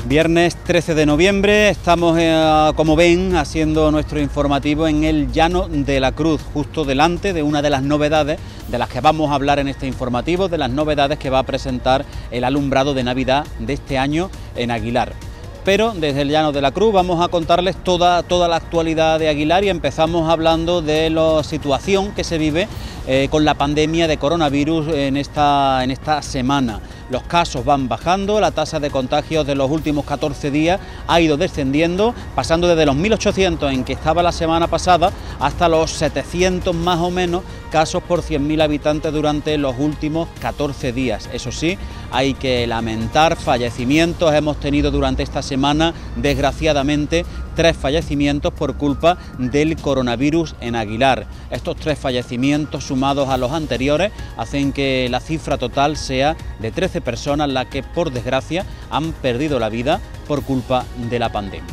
Viernes 13 de noviembre, estamos, como ven, haciendo nuestro informativo en el Llano de la Cruz, justo delante de una de las novedades de las que vamos a hablar en este informativo, de las novedades que va a presentar el alumbrado de Navidad de este año en Aguilar. Pero desde el Llano de la Cruz vamos a contarles toda la actualidad de Aguilar y empezamos hablando de la situación que se vive con la pandemia de coronavirus en esta semana. Los casos van bajando, la tasa de contagios de los últimos 14 días ha ido descendiendo, pasando desde los 1.800 en que estaba la semana pasada hasta los 700 más o menos casos por 100.000 habitantes durante los últimos 14 días. Eso sí, hay que lamentar fallecimientos. Hemos tenido durante esta semana, desgraciadamente, 3 fallecimientos por culpa del coronavirus en Aguilar. Estos 3 fallecimientos, sumados a los anteriores, hacen que la cifra total sea de 13 personas las que, por desgracia, han perdido la vida por culpa de la pandemia.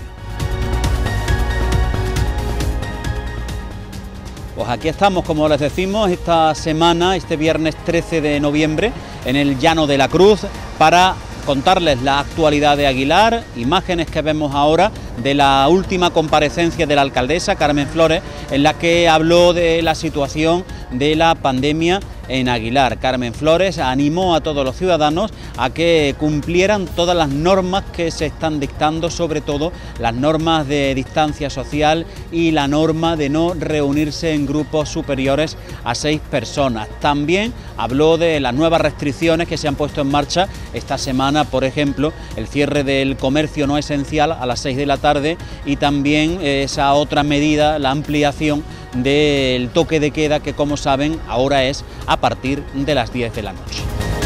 Pues aquí estamos, como les decimos, esta semana, este viernes 13 de noviembre, en el Llano de la Cruz, para contarles la actualidad de Aguilar, imágenes que vemos ahora de la última comparecencia de la alcaldesa Carmen Flores, en la que habló de la situación de la pandemia en Aguilar. Carmen Flores animó a todos los ciudadanos a que cumplieran todas las normas que se están dictando, sobre todo las normas de distancia social y la norma de no reunirse en grupos superiores a 6 personas. También habló de las nuevas restricciones que se han puesto en marcha esta semana, por ejemplo, el cierre del comercio no esencial a las 6 de la tarde y también esa otra medida, la ampliación del toque de queda, que, como saben, ahora es a partir de las 10 de la noche.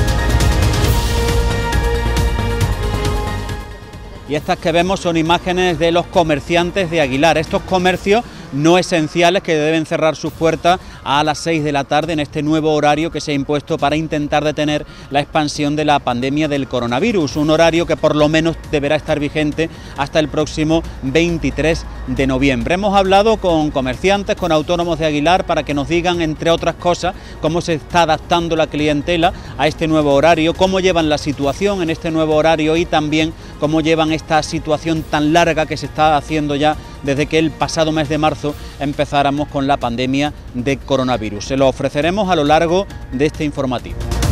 Y estas que vemos son imágenes de los comerciantes de Aguilar, estos comercios no esenciales que deben cerrar sus puertas a las 6 de la tarde en este nuevo horario que se ha impuesto para intentar detener la expansión de la pandemia del coronavirus, un horario que por lo menos deberá estar vigente hasta el próximo 23 de noviembre. Hemos hablado con comerciantes, con autónomos de Aguilar, para que nos digan, entre otras cosas, cómo se está adaptando la clientela a este nuevo horario, cómo llevan la situación en este nuevo horario y también cómo llevan esta situación tan larga que se está haciendo ya desde que el pasado mes de marzo empezáramos con la pandemia de coronavirus. Se lo ofreceremos a lo largo de este informativo.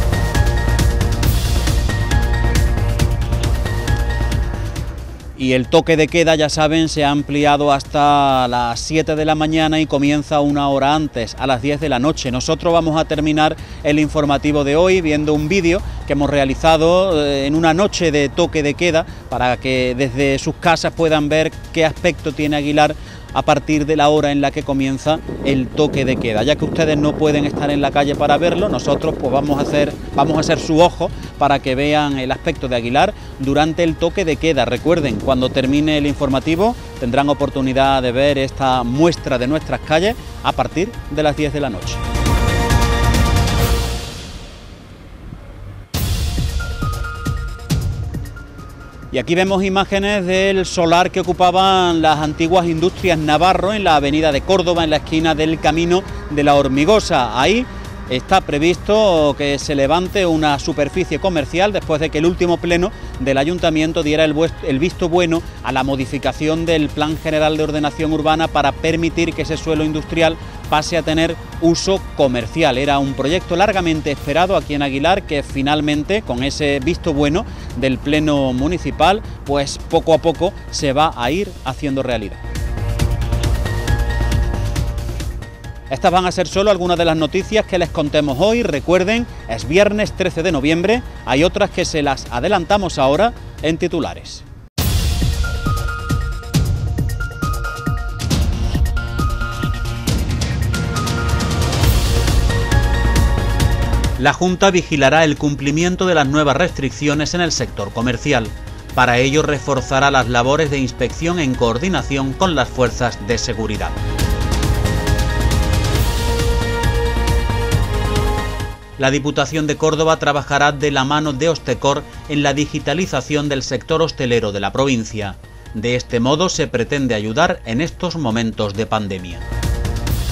Y el toque de queda, ya saben, se ha ampliado hasta las 7 de la mañana y comienza una hora antes, a las 10 de la noche. Nosotros vamos a terminar el informativo de hoy viendo un vídeo que hemos realizado en una noche de toque de queda, para que desde sus casas puedan ver qué aspecto tiene Aguilar a partir de la hora en la que comienza el toque de queda. Ya que ustedes no pueden estar en la calle para verlo, nosotros pues vamos a ser su ojo para que vean el aspecto de Aguilar durante el toque de queda. Recuerden, cuando termine el informativo tendrán oportunidad de ver esta muestra de nuestras calles a partir de las 10 de la noche. Y aquí vemos imágenes del solar que ocupaban las antiguas industrias Navarro en la avenida de Córdoba, en la esquina del Camino de la Hormigosa. Ahí está previsto que se levante una superficie comercial después de que el último pleno del ayuntamiento diera el visto bueno a la modificación del Plan General de Ordenación Urbana para permitir que ese suelo industrial pase a tener uso comercial. Era un proyecto largamente esperado aquí en Aguilar, que finalmente, con ese visto bueno del pleno municipal, pues poco a poco se va a ir haciendo realidad. Estas van a ser solo algunas de las noticias que les contemos hoy. Recuerden, es viernes 13 de noviembre, hay otras que se las adelantamos ahora en titulares. La Junta vigilará el cumplimiento de las nuevas restricciones en el sector comercial. Para ello reforzará las labores de inspección en coordinación con las fuerzas de seguridad. La Diputación de Córdoba trabajará de la mano de Ostecor en la digitalización del sector hostelero de la provincia. De este modo se pretende ayudar en estos momentos de pandemia.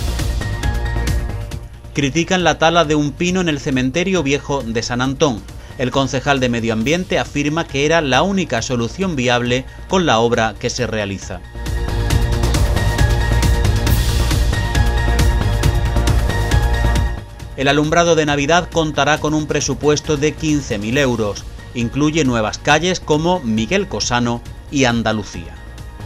Critican la tala de un pino en el cementerio viejo de San Antón. El concejal de Medio Ambiente afirma que era la única solución viable con la obra que se realiza. El alumbrado de Navidad contará con un presupuesto de 15.000 euros. Incluye nuevas calles como Miguel Cosano y Andalucía.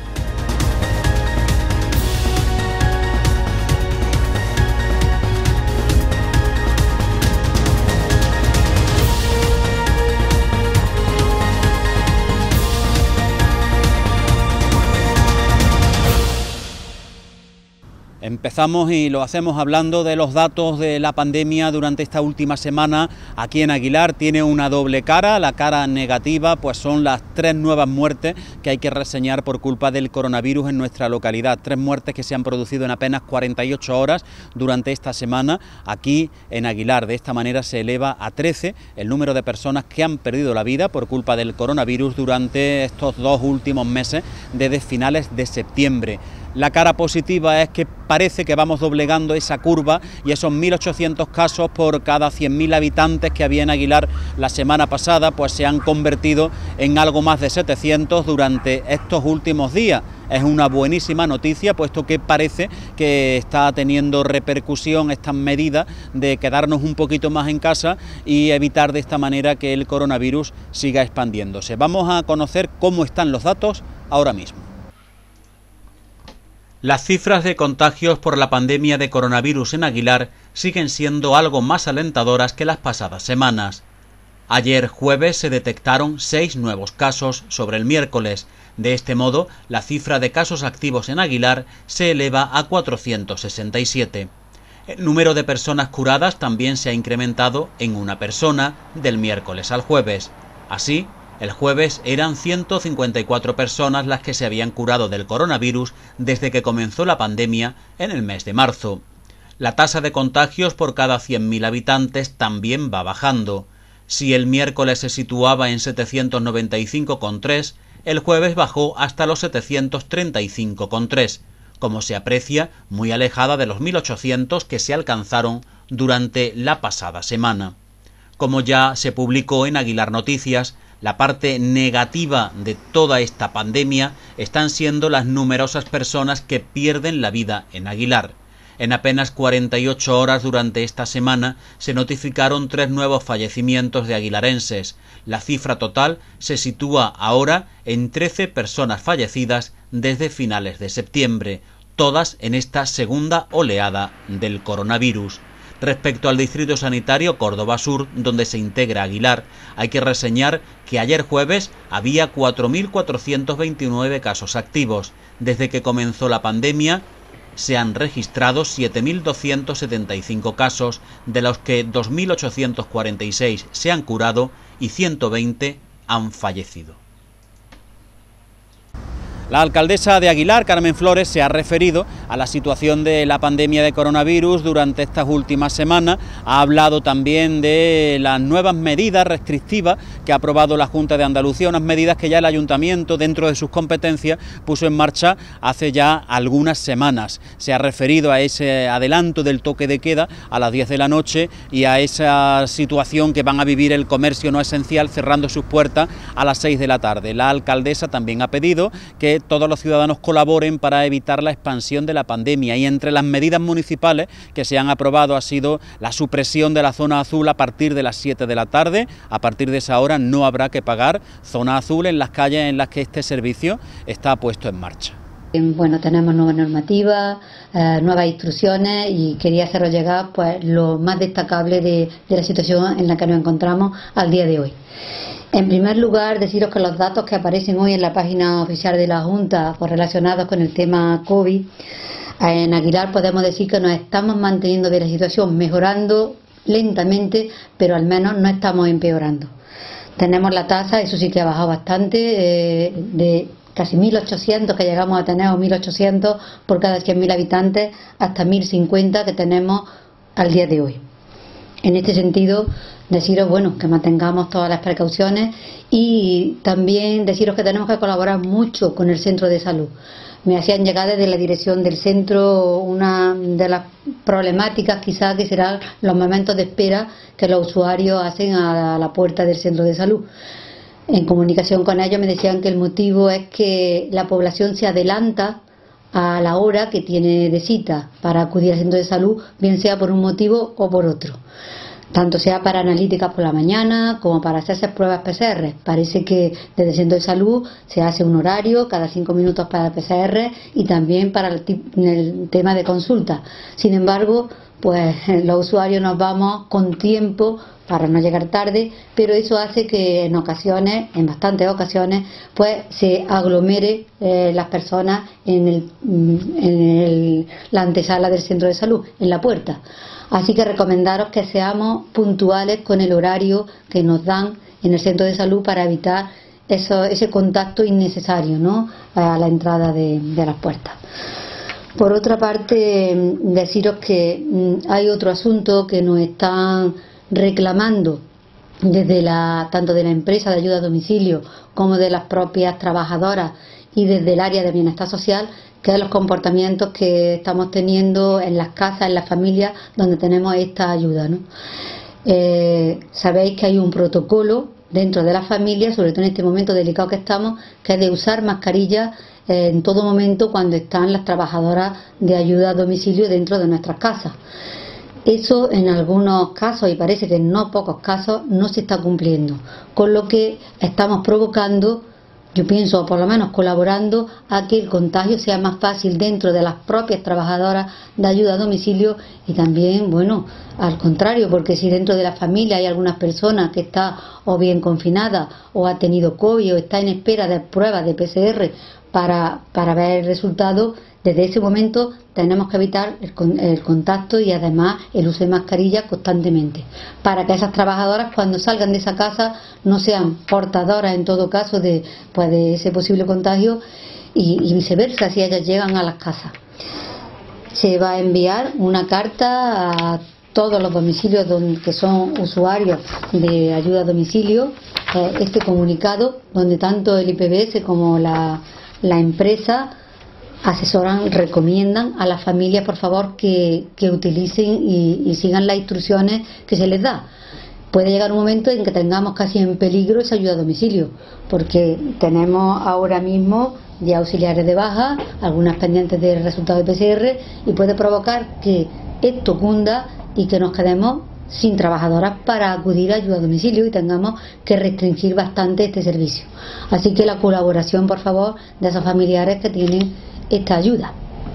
Empezamos y lo hacemos hablando de los datos de la pandemia durante esta última semana. Aquí en Aguilar tiene una doble cara. La cara negativa pues son las 3 nuevas muertes que hay que reseñar por culpa del coronavirus en nuestra localidad. 3 muertes que se han producido en apenas 48 horas durante esta semana aquí en Aguilar. De esta manera se eleva a 13 el número de personas que han perdido la vida por culpa del coronavirus durante estos 2 últimos meses desde finales de septiembre. La cara positiva es que parece que vamos doblegando esa curva y esos 1.800 casos por cada 100.000 habitantes que había en Aguilar la semana pasada, pues se han convertido en algo más de 700 durante estos últimos días. Es una buenísima noticia, puesto que parece que está teniendo repercusión estas medidas de quedarnos un poquito más en casa y evitar de esta manera que el coronavirus siga expandiéndose. Vamos a conocer cómo están los datos ahora mismo. Las cifras de contagios por la pandemia de coronavirus en Aguilar siguen siendo algo más alentadoras que las pasadas semanas. Ayer jueves se detectaron 6 nuevos casos sobre el miércoles. De este modo, la cifra de casos activos en Aguilar se eleva a 467. El número de personas curadas también se ha incrementado en 1 persona del miércoles al jueves. Así, el jueves eran 154 personas las que se habían curado del coronavirus desde que comenzó la pandemia en el mes de marzo. La tasa de contagios por cada 100.000 habitantes también va bajando. Si el miércoles se situaba en 795,3, el jueves bajó hasta los 735,3, como se aprecia muy alejada de los 1.800 que se alcanzaron durante la pasada semana. Como ya se publicó en Aguilar Noticias, la parte negativa de toda esta pandemia están siendo las numerosas personas que pierden la vida en Aguilar. En apenas 48 horas durante esta semana se notificaron 3 nuevos fallecimientos de aguilarenses. La cifra total se sitúa ahora en 13 personas fallecidas desde finales de septiembre, todas en esta segunda oleada del coronavirus. Respecto al distrito sanitario Córdoba Sur, donde se integra Aguilar, hay que reseñar que ayer jueves había 4.429 casos activos. Desde que comenzó la pandemia se han registrado 7.275 casos, de los que 2.846 se han curado y 120 han fallecido. La alcaldesa de Aguilar, Carmen Flores, se ha referido a la situación de la pandemia de coronavirus durante estas últimas semanas. Ha hablado también de las nuevas medidas restrictivas que ha aprobado la Junta de Andalucía, unas medidas que ya el Ayuntamiento, dentro de sus competencias, puso en marcha hace ya algunas semanas. Se ha referido a ese adelanto del toque de queda a las 10 de la noche y a esa situación que van a vivir el comercio no esencial cerrando sus puertas a las 6 de la tarde. La alcaldesa también ha pedido que todos los ciudadanos colaboren para evitar la expansión de la pandemia, y entre las medidas municipales que se han aprobado ha sido la supresión de la zona azul a partir de las 7 de la tarde. A partir de esa hora no habrá que pagar zona azul en las calles en las que este servicio está puesto en marcha. Bueno, tenemos nuevas normativas, nuevas instrucciones, y quería haceros llegar pues lo más destacable de la situación en la que nos encontramos al día de hoy. En primer lugar, deciros que los datos que aparecen hoy en la página oficial de la Junta pues, relacionados con el tema COVID, en Aguilar podemos decir que nos estamos manteniendo de la situación, mejorando lentamente, pero al menos no estamos empeorando. Tenemos la tasa, eso sí que ha bajado bastante, de casi 1.800 que llegamos a tener, o 1.800 por cada 100.000 habitantes, hasta 1.050 que tenemos al día de hoy. En este sentido, deciros, bueno, que mantengamos todas las precauciones y también deciros que tenemos que colaborar mucho con el centro de salud. Me hacían llegar desde la dirección del centro una de las problemáticas quizás que serán los momentos de espera que los usuarios hacen a la puerta del centro de salud. En comunicación con ellos me decían que el motivo es que la población se adelanta a la hora que tiene de cita para acudir al centro de salud, bien sea por un motivo o por otro. Tanto sea para analíticas por la mañana como para hacerse pruebas PCR. Parece que desde el centro de salud se hace un horario cada 5 minutos para PCR y también para el tema de consulta. Sin embargo, pues los usuarios nos vamos con tiempo para no llegar tarde, pero eso hace que en ocasiones, en bastantes ocasiones, pues se aglomere las personas en la antesala del centro de salud, en la puerta. Así que recomendaros que seamos puntuales con el horario que nos dan en el centro de salud para evitar ese contacto innecesario, ¿no?, a la entrada de las puertas. Por otra parte, deciros que hay otro asunto que nos están reclamando desde tanto de la empresa de ayuda a domicilio como de las propias trabajadoras y desde el área de bienestar social, que es los comportamientos que estamos teniendo en las casas, en las familias donde tenemos esta ayuda, ¿no? Sabéis que hay un protocolo dentro de las familias, sobre todo en este momento delicado que estamos, que es de usar mascarillas en todo momento cuando están las trabajadoras de ayuda a domicilio dentro de nuestras casas. Eso en algunos casos, y parece que en no pocos casos, no se está cumpliendo, con lo que estamos provocando, yo pienso, o por lo menos colaborando a que el contagio sea más fácil dentro de las propias trabajadoras de ayuda a domicilio y también, bueno, al contrario, porque si dentro de la familia hay algunas personas que está o bien confinada o ha tenido COVID o está en espera de pruebas de PCR para ver el resultado, desde ese momento tenemos que evitar el contacto y además el uso de mascarillas constantemente, para que esas trabajadoras cuando salgan de esa casa no sean portadoras en todo caso de ese posible contagio y viceversa si ellas llegan a las casas. Se va a enviar una carta a todos los domicilios que son usuarios de ayuda a domicilio, este comunicado donde tanto el IPBS como la empresa asesoran, recomiendan a las familias, por favor, que utilicen y sigan las instrucciones que se les da. Puede llegar un momento en que tengamos casi en peligro esa ayuda a domicilio, porque tenemos ahora mismo ya auxiliares de baja, algunas pendientes del resultado de PCR, y puede provocar que esto cunda y que nos quedemos sin trabajadoras para acudir a ayuda a domicilio y tengamos que restringir bastante este servicio. Así que la colaboración, por favor, de esos familiares que tienen esta ayuda.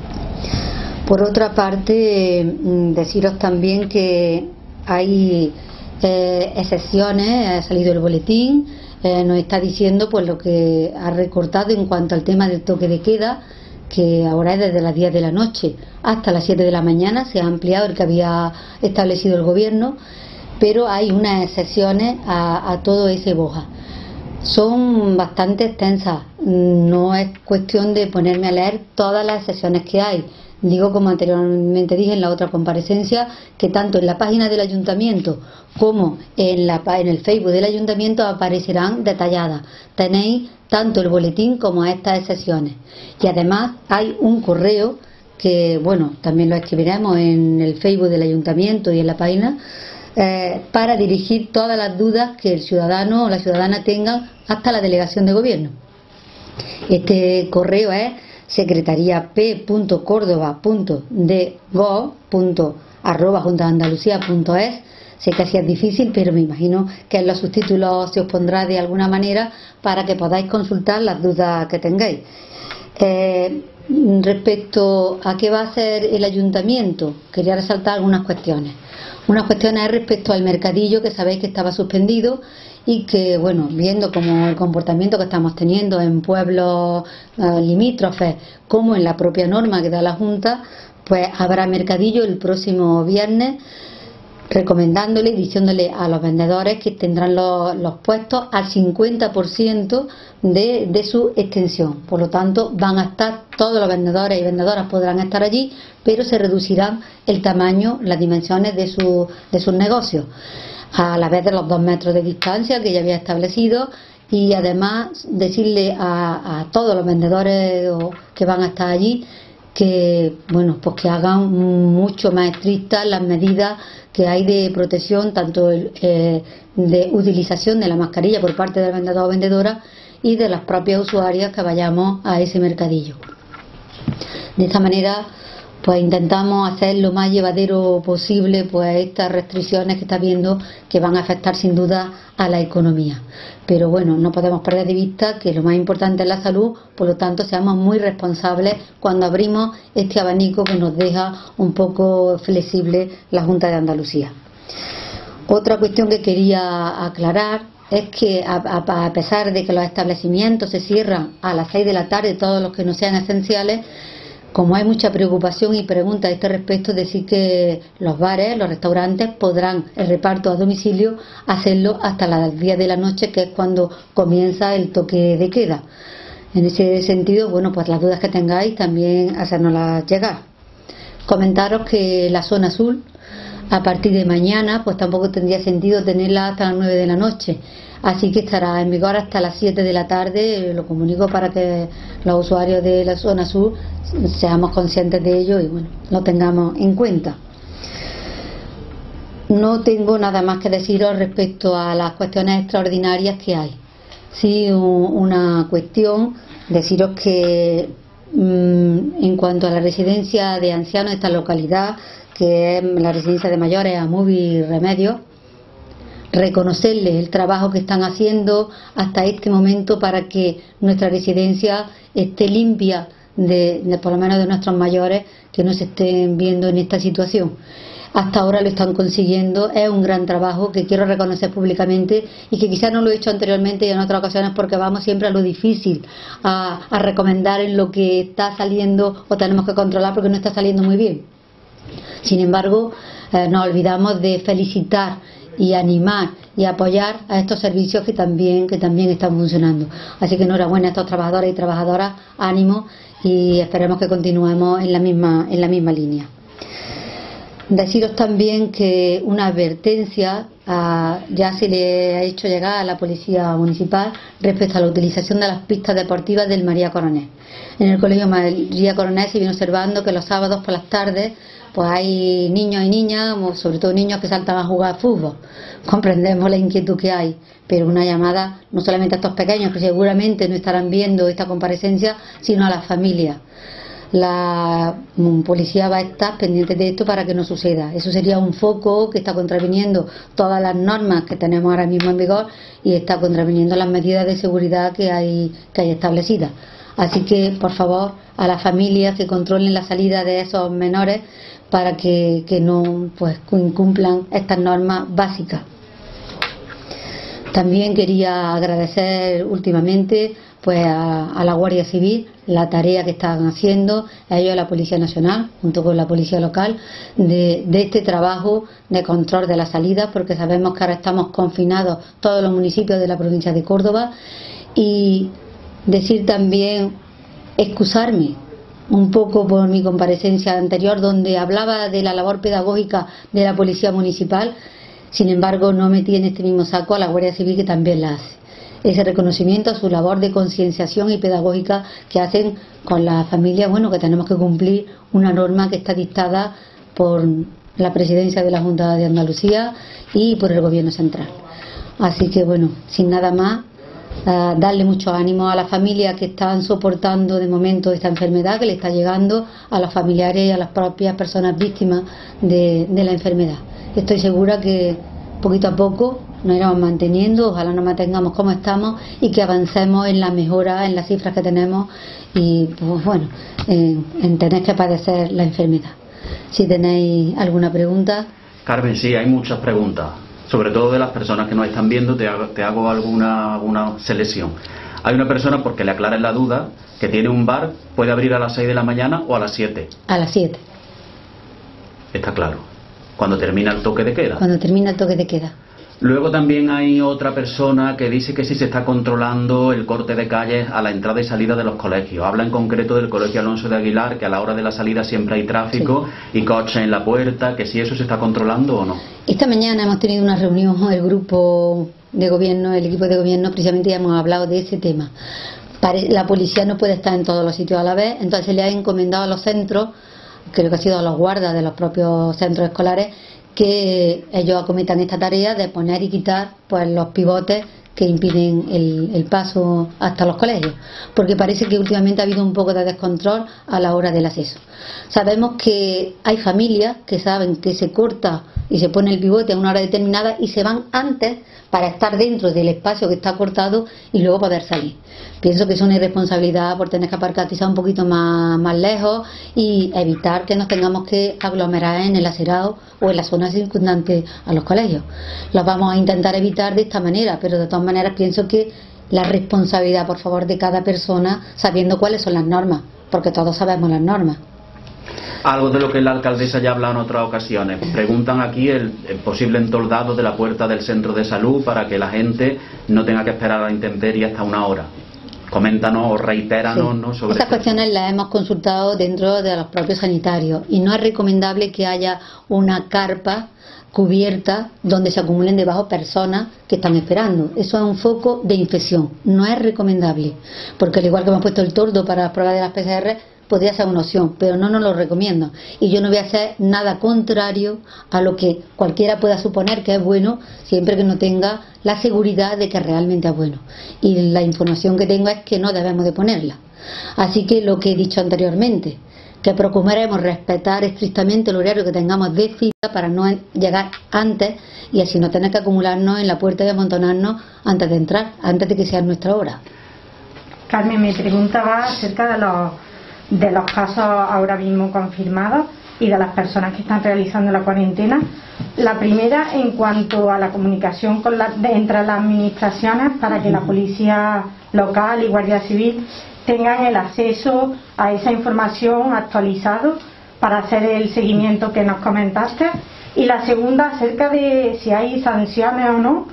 Por otra parte, deciros también que hay excepciones, ha salido el boletín, nos está diciendo pues lo que ha recortado en cuanto al tema del toque de queda, que ahora es desde las 10 de la noche hasta las 7 de la mañana, se ha ampliado el que había establecido el gobierno, pero hay unas excepciones a todo ese boja. Son bastante extensas, no es cuestión de ponerme a leer todas las excepciones que hay. Digo, como anteriormente dije en la otra comparecencia, que tanto en la página del ayuntamiento como en el Facebook del ayuntamiento aparecerán detalladas. Tenéis tanto el boletín como estas excepciones. Y además hay un correo que, bueno, también lo escribiremos en el Facebook del ayuntamiento y en la página, para dirigir todas las dudas que el ciudadano o la ciudadana tengan hasta la delegación de gobierno. Este correo es secretaria.p.córdoba.dgov.@juntadeandalucía.es. Sé que así es difícil, pero me imagino que en los subtítulos se os pondrá de alguna manera para que podáis consultar las dudas que tengáis. Respecto a qué va a hacer el ayuntamiento, quería resaltar algunas cuestiones. Unas cuestiones es respecto al mercadillo, que sabéis que estaba suspendido y que, bueno, viendo como el comportamiento que estamos teniendo en pueblos limítrofes, como en la propia norma que da la Junta, pues habrá mercadillo el próximo viernes, recomendándole y diciéndole a los vendedores que tendrán los puestos al 50% de su extensión. Por lo tanto, van a estar todos los vendedores y vendedoras podrán estar allí, pero se reducirán el tamaño, las dimensiones de sus negocios, a la vez de los 2 metros de distancia que ya había establecido. Y además decirle a todos los vendedores que van a estar allí que bueno, pues que hagan mucho más estrictas las medidas que hay de protección, tanto de utilización de la mascarilla por parte del vendedor o vendedora y de las propias usuarias que vayamos a ese mercadillo. De esta manera pues intentamos hacer lo más llevadero posible pues estas restricciones que está viendo, que van a afectar sin duda a la economía. Pero bueno, no podemos perder de vista que lo más importante es la salud, por lo tanto seamos muy responsables cuando abrimos este abanico que nos deja un poco flexible la Junta de Andalucía. Otra cuestión que quería aclarar es que a pesar de que los establecimientos se cierran a las 6 de la tarde, todos los que no sean esenciales, como hay mucha preocupación y preguntas a este respecto, decir que los bares, los restaurantes podrán el reparto a domicilio hacerlo hasta las 10 de la noche, que es cuando comienza el toque de queda. En ese sentido, bueno, pues las dudas que tengáis también hacérnoslas llegar. Comentaros que la zona azul, a partir de mañana, pues tampoco tendría sentido tenerla hasta las 9 de la noche. Así que estará en vigor hasta las 7 de la tarde, lo comunico para que los usuarios de la zona sur seamos conscientes de ello y bueno, lo tengamos en cuenta. No tengo nada más que deciros respecto a las cuestiones extraordinarias que hay. Sí, una cuestión, deciros que en cuanto a la residencia de ancianos de esta localidad, que es la residencia de mayores Amubi Remedios, reconocerles el trabajo que están haciendo hasta este momento para que nuestra residencia esté limpia de por lo menos de nuestros mayores que no se estén viendo en esta situación. Hasta ahora lo están consiguiendo, es un gran trabajo que quiero reconocer públicamente y que quizás no lo he hecho anteriormente y en otras ocasiones porque vamos siempre a lo difícil, a recomendar en lo que está saliendo o tenemos que controlar porque no está saliendo muy bien. Sin embargo, nos olvidamos de felicitar y animar y apoyar a estos servicios que también están funcionando. Así que enhorabuena a estos trabajadores y trabajadoras, ánimo y esperemos que continuemos en la misma línea. Deciros también que una advertencia ya se le ha hecho llegar a la Policía Municipal respecto a la utilización de las pistas deportivas del María Coronel. En el Colegio María Coronel se viene observando que los sábados por las tardes pues hay niños y niñas, sobre todo niños que saltan a jugar fútbol. Comprendemos la inquietud que hay, pero una llamada no solamente a estos pequeños que seguramente no estarán viendo esta comparecencia, sino a las familias. La policía va a estar pendiente de esto para que no suceda. Eso sería un foco que está contraviniendo todas las normas que tenemos ahora mismo en vigor y está contraviniendo las medidas de seguridad que hay establecidas. Así que, por favor, a las familias que controlen la salida de esos menores para que no pues incumplan estas normas básicas. También quería agradecer últimamente pues a la Guardia Civil la tarea que están haciendo, a ellos, a la Policía Nacional, junto con la Policía Local, de este trabajo de control de las salidas, porque sabemos que ahora estamos confinados todos los municipios de la provincia de Córdoba. Y decir también, excusarme un poco por mi comparecencia anterior, donde hablaba de la labor pedagógica de la Policía Municipal. Sin embargo, no metí en este mismo saco a la Guardia Civil, que también la hace. Ese reconocimiento a su labor de concienciación y pedagógica que hacen con las familias, bueno, que tenemos que cumplir una norma que está dictada por la Presidencia de la Junta de Andalucía y por el Gobierno Central. Así que, bueno, sin nada más, darle mucho ánimo a las familias que están soportando de momento esta enfermedad que le está llegando, a los familiares y a las propias personas víctimas de la enfermedad. Estoy segura que poquito a poco nos iremos manteniendo, ojalá nos mantengamos como estamos y que avancemos en la mejora, en las cifras que tenemos y pues bueno, en tener que padecer la enfermedad. Si tenéis alguna pregunta. Carmen, sí, hay muchas preguntas, sobre todo de las personas que nos están viendo. Te hago alguna selección. Hay una persona, porque le aclaren la duda, que tiene un bar, puede abrir a las 6 de la mañana o a las 7. A las 7. Está claro. Cuando termina el toque de queda. Cuando termina el toque de queda. Luego también hay otra persona que dice que sí se está controlando el corte de calles a la entrada y salida de los colegios. Habla en concreto del Colegio Alonso de Aguilar, que a la hora de la salida siempre hay tráfico y coches en la puerta, que si eso se está controlando o no. Esta mañana hemos tenido una reunión con el grupo de gobierno, el equipo de gobierno, precisamente ya hemos hablado de ese tema. La policía no puede estar en todos los sitios a la vez, entonces se le ha encomendado a los centros, creo que ha sido a los guardas de los propios centros escolares, que ellos acometan esta tarea de poner y quitar pues los pivotes que impiden el paso hasta los colegios, porque parece que últimamente ha habido un poco de descontrol a la hora del acceso. Sabemos que hay familias que saben que se corta y se pone el pivote a una hora determinada y se van antes para estar dentro del espacio que está cortado y luego poder salir. Pienso que es una irresponsabilidad por tener que aparcar quizá un poquito más lejos y evitar que nos tengamos que aglomerar en el acerado o en las zonas circundantes a los colegios. Los vamos a intentar evitar de esta manera, pero de todas maneras pienso que la responsabilidad, por favor, de cada persona, sabiendo cuáles son las normas, porque todos sabemos las normas. Algo de lo que la alcaldesa ya ha hablado en otras ocasiones. Preguntan aquí el posible entoldado de la puerta del centro de salud para que la gente no tenga que esperar a la intemperie hasta una hora. Coméntanos o reitéranos, ¿no? Sobre estas cuestiones las hemos consultado dentro de los propios sanitarios y no es recomendable que haya una carpa cubierta donde se acumulen debajo personas que están esperando. Eso es un foco de infección, no es recomendable, porque al igual que hemos puesto el toldo para las pruebas de las PCR, podría ser una opción, pero no nos lo recomiendo y yo no voy a hacer nada contrario a lo que cualquiera pueda suponer que es bueno, siempre que no tenga la seguridad de que realmente es bueno, y la información que tengo es que no debemos de ponerla. Así que lo que he dicho anteriormente, que procuraremos respetar estrictamente el horario que tengamos de cita para no llegar antes y así no tener que acumularnos en la puerta y amontonarnos antes de entrar, antes de que sea nuestra hora. Carmen, me preguntaba acerca de los casos ahora mismo confirmados y de las personas que están realizando la cuarentena. La primera, en cuanto a la comunicación entre las administraciones para que la policía local y Guardia Civil tengan el acceso a esa información actualizado para hacer el seguimiento que nos comentaste. Y la segunda, acerca de si hay sanciones o no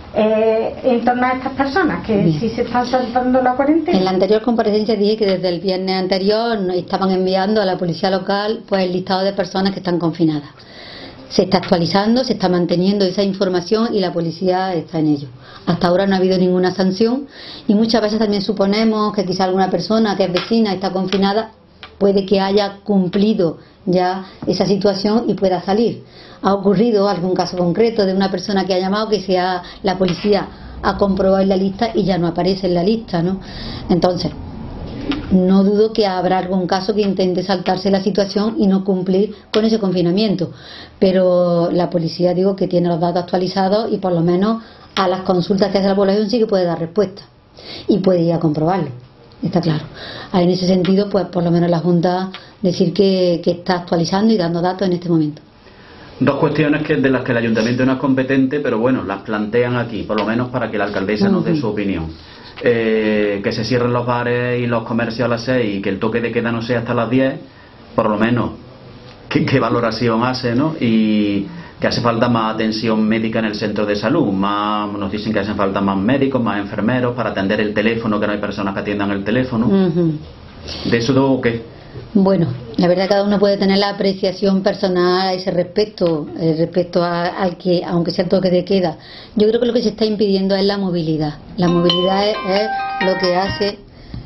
en torno a estas personas que si se están saltando la cuarentena. En la anterior comparecencia dije que desde el viernes anterior estaban enviando a la policía local pues el listado de personas que están confinadas. Se está actualizando, se está manteniendo esa información y la policía está en ello. Hasta ahora no ha habido ninguna sanción y muchas veces también suponemos que quizá alguna persona que es vecina está confinada puede que haya cumplido ya esa situación y pueda salir. Ha ocurrido algún caso concreto de una persona que ha llamado que la policía ha comprobado en la lista y ya no aparece en la lista, ¿no? Entonces, no dudo que habrá algún caso que intente saltarse la situación y no cumplir con ese confinamiento, pero la policía, digo, que tiene los datos actualizados y por lo menos a las consultas que hace la población sí que puede dar respuesta y puede ir a comprobarlo, está claro. En ese sentido, pues por lo menos la Junta decir que está actualizando y dando datos en este momento. Dos cuestiones de las que el ayuntamiento no es competente, pero bueno, las plantean aquí, por lo menos para que la alcaldesa nos dé su opinión. Que se cierren los bares y los comercios a las 6 y que el toque de queda no sea hasta las 10, por lo menos, ¿qué valoración hace, ¿no? Y que hace falta más atención médica en el centro de salud, nos dicen que hacen falta más médicos, más enfermeros para atender el teléfono, que no hay personas que atiendan el teléfono. ¿De eso qué? Bueno, la verdad cada uno puede tener la apreciación personal a ese respecto al que, aunque sea el toque de queda. Yo creo que lo que se está impidiendo es la movilidad. La movilidad es lo que hace,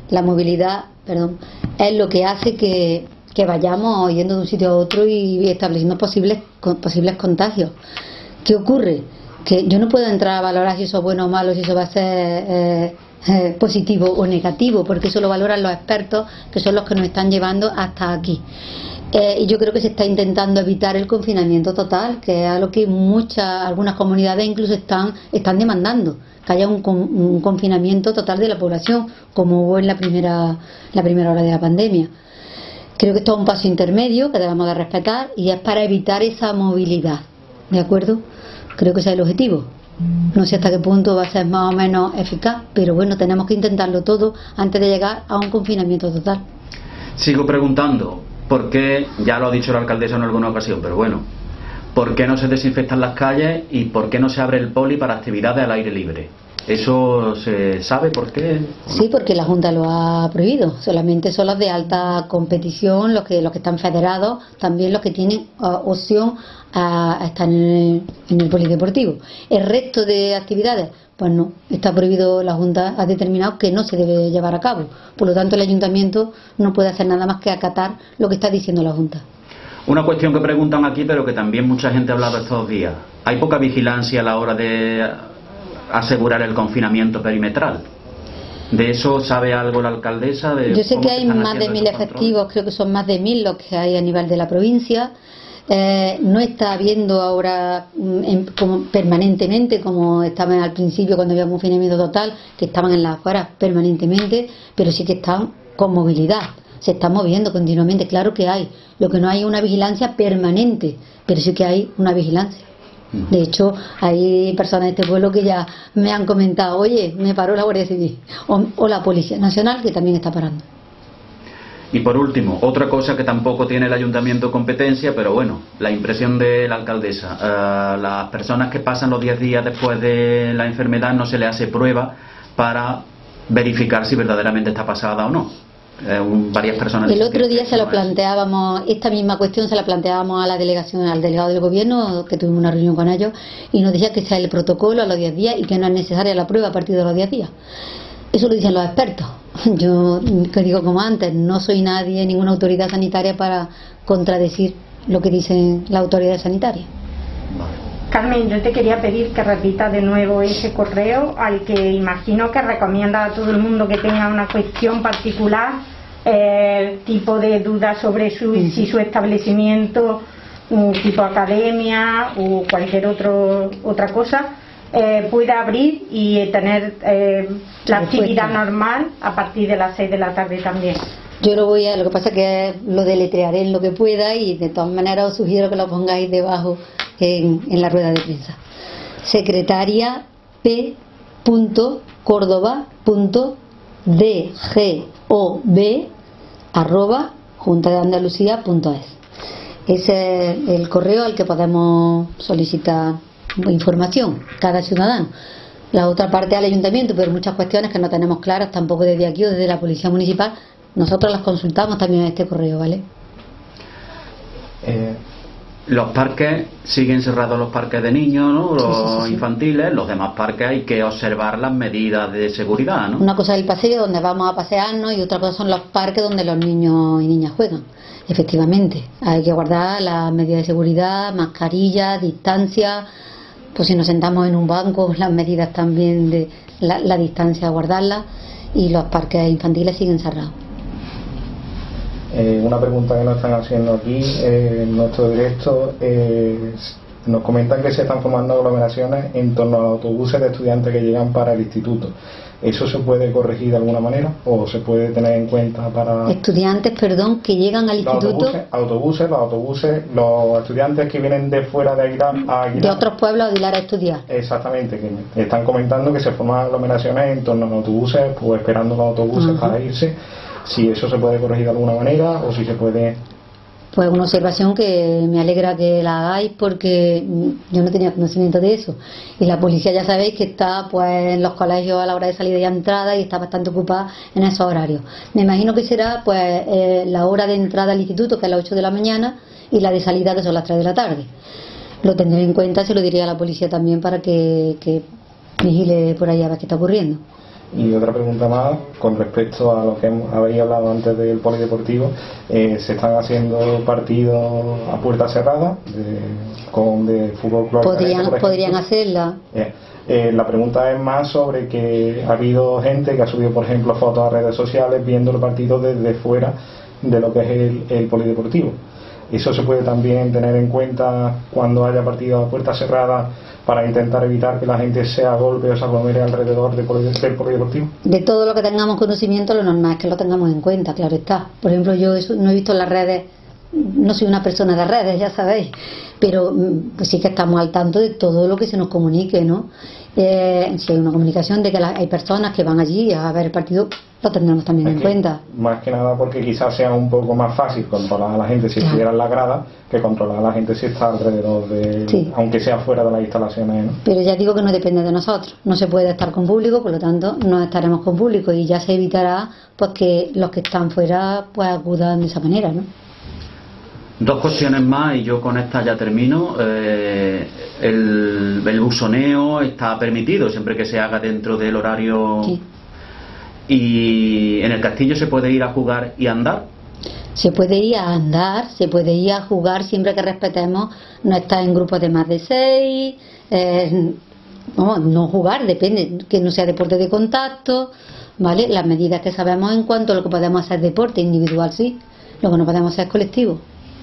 es lo que hace que vayamos yendo de un sitio a otro y estableciendo posibles contagios. ¿Qué ocurre? Que yo no puedo entrar a valorar si eso es bueno o malo, si eso va a ser positivo o negativo, porque eso lo valoran los expertos, que son los que nos están llevando hasta aquí. Y yo creo que se está intentando evitar el confinamiento total, que es a lo que algunas comunidades incluso están demandando, que haya un confinamiento total de la población, como hubo en la primera hora de la pandemia. Creo que esto es un paso intermedio que debemos de respetar y es para evitar esa movilidad, ¿de acuerdo? Creo que ese es el objetivo. No sé hasta qué punto va a ser más o menos eficaz, pero bueno, tenemos que intentarlo todo antes de llegar a un confinamiento total. Sigo preguntando, ¿por qué? Ya lo ha dicho la alcaldesa en alguna ocasión, pero bueno, ¿por qué no se desinfectan las calles y por qué no se abre el poli para actividades al aire libre? ¿Eso se sabe por qué? Sí, porque la Junta lo ha prohibido. Solamente son los de alta competición, los que están federados, también los que tienen opción a estar en el polideportivo. El resto de actividades, pues no, está prohibido. La Junta ha determinado que no se debe llevar a cabo. Por lo tanto, el Ayuntamiento no puede hacer nada más que acatar lo que está diciendo la Junta. Una cuestión que preguntan aquí, pero que también mucha gente ha hablado estos días. ¿Hay poca vigilancia a la hora de asegurar el confinamiento perimetral? ¿De eso sabe algo la alcaldesa? Yo sé que hay más de 1000 efectivos, creo que son más de 1000 los que hay a nivel de la provincia. No está habiendo ahora como permanentemente, como estaban al principio cuando había confinamiento total, que estaban en las afueras permanentemente, pero sí que están con movilidad. Se está moviendo continuamente, claro que hay. Lo que no hay es una vigilancia permanente, pero sí que hay una vigilancia. De hecho, hay personas de este pueblo que ya me han comentado, oye, me paró la Guardia Civil o la Policía Nacional, que también está parando. Y por último, otra cosa que tampoco tiene el Ayuntamiento competencia, pero bueno, la impresión de la alcaldesa. Las personas que pasan los 10 días después de la enfermedad no se le hace prueba para verificar si verdaderamente está pasada o no. Varias personas. El otro día se lo planteábamos, esta misma cuestión se la planteábamos a la delegación, al delegado del gobierno, que tuvimos una reunión con ellos, y nos decía que sea el protocolo a los 10 días y que no es necesaria la prueba a partir de los 10 días. Eso lo dicen los expertos. Yo, que digo como antes, no soy nadie, ninguna autoridad sanitaria para contradecir lo que dicen las autoridades sanitarias. Carmen, yo te quería pedir que repita de nuevo ese correo al que imagino que recomienda a todo el mundo que tenga una cuestión particular, tipo de duda sobre si su establecimiento, tipo academia o cualquier otra cosa, pueda abrir y tener la actividad normal a partir de las 6 de la tarde también. Yo lo que pasa es que lo deletrearé en lo que pueda y de todas maneras os sugiero que lo pongáis debajo en la rueda de prensa. Secretaria p.cordoba.dgov@juntadeandalucía.es. Ese es el correo al que podemos solicitar información cada ciudadano. La otra parte al ayuntamiento, pero muchas cuestiones que no tenemos claras tampoco desde aquí o desde la policía municipal, nosotros las consultamos también en este correo, ¿vale? Los parques siguen cerrados, los parques de niños, ¿no? Los infantiles, los demás parques hay que observar las medidas de seguridad, ¿no? Una cosa es el paseo donde vamos a pasearnos y otra cosa son los parques donde los niños y niñas juegan. Efectivamente, hay que guardar las medidas de seguridad, mascarillas, distancia. Pues si nos sentamos en un banco, las medidas también de la distancia, guardarla, y los parques infantiles siguen cerrados. Una pregunta que nos están haciendo aquí en nuestro directo, nos comentan que se están formando aglomeraciones en torno a autobuses de estudiantes que llegan para el instituto. ¿Eso se puede corregir de alguna manera o se puede tener en cuenta para...? Estudiantes, perdón, que llegan al instituto... Los estudiantes que vienen de fuera de Aguilar a Aguilar. De otros pueblos a Aguilar a estudiar. Exactamente, que están comentando que se forman aglomeraciones en torno a autobuses, pues esperando los autobuses para irse. Si eso se puede corregir de alguna manera o si se puede... Pues una observación que me alegra que la hagáis porque yo no tenía conocimiento de eso. Y la policía ya sabéis que está pues en los colegios a la hora de salida y entrada y está bastante ocupada en esos horarios. Me imagino que será pues la hora de entrada al instituto, que es a las 8 de la mañana, y la de salida, que son las 3 de la tarde. Lo tendré en cuenta, se lo diría a la policía también para que vigile por ahí a ver qué está ocurriendo. Y otra pregunta más con respecto a lo que habéis hablado antes del polideportivo. Se están haciendo partidos a puerta cerrada de fútbol club. Podrían hacerla. La pregunta es más sobre que ha habido gente que ha subido, por ejemplo, fotos a redes sociales viendo el partido desde fuera de lo que es el polideportivo. Eso se puede también tener en cuenta cuando haya partidos a puerta cerrada, para intentar evitar que la gente se agolpe o se aglomere alrededor del polideportivo. De todo lo que tengamos conocimiento, lo normal es que lo tengamos en cuenta, claro está. Por ejemplo, yo eso no he visto en las redes, no soy una persona de redes, ya sabéis, pero pues sí que estamos al tanto de todo lo que se nos comunique, ¿no? si hay una comunicación de que hay personas que van allí a ver el partido, lo tendremos también en cuenta. Más que nada porque quizás sea un poco más fácil controlar a la gente si estuviera en la grada que controlar a la gente si está alrededor de, aunque sea fuera de las instalaciones, ¿no? Pero ya digo que no depende de nosotros, no se puede estar con público, por lo tanto no estaremos con público y ya se evitará pues que los que están fuera pues acudan de esa manera, ¿no? Dos cuestiones más y yo con esta ya termino. El busoneo está permitido siempre que se haga dentro del horario. Sí. ¿Y en el castillo se puede ir a jugar y andar? Se puede ir a andar, se puede ir a jugar siempre que respetemos no estar en grupos de más de 6, no jugar, depende, que no sea deporte de contacto, ¿vale? Las medidas que sabemos en cuanto a lo que podemos hacer deporte individual, sí, lo que no podemos hacer es colectivo.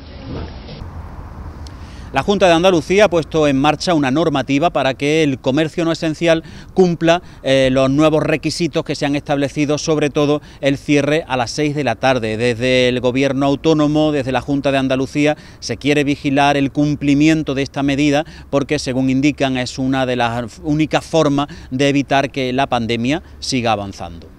La Junta de Andalucía ha puesto en marcha una normativa para que el comercio no esencial cumpla los nuevos requisitos que se han establecido, sobre todo el cierre a las 6 de la tarde. Desde el Gobierno autónomo, desde la Junta de Andalucía, se quiere vigilar el cumplimiento de esta medida porque, según indican, es una de las únicas formas de evitar que la pandemia siga avanzando.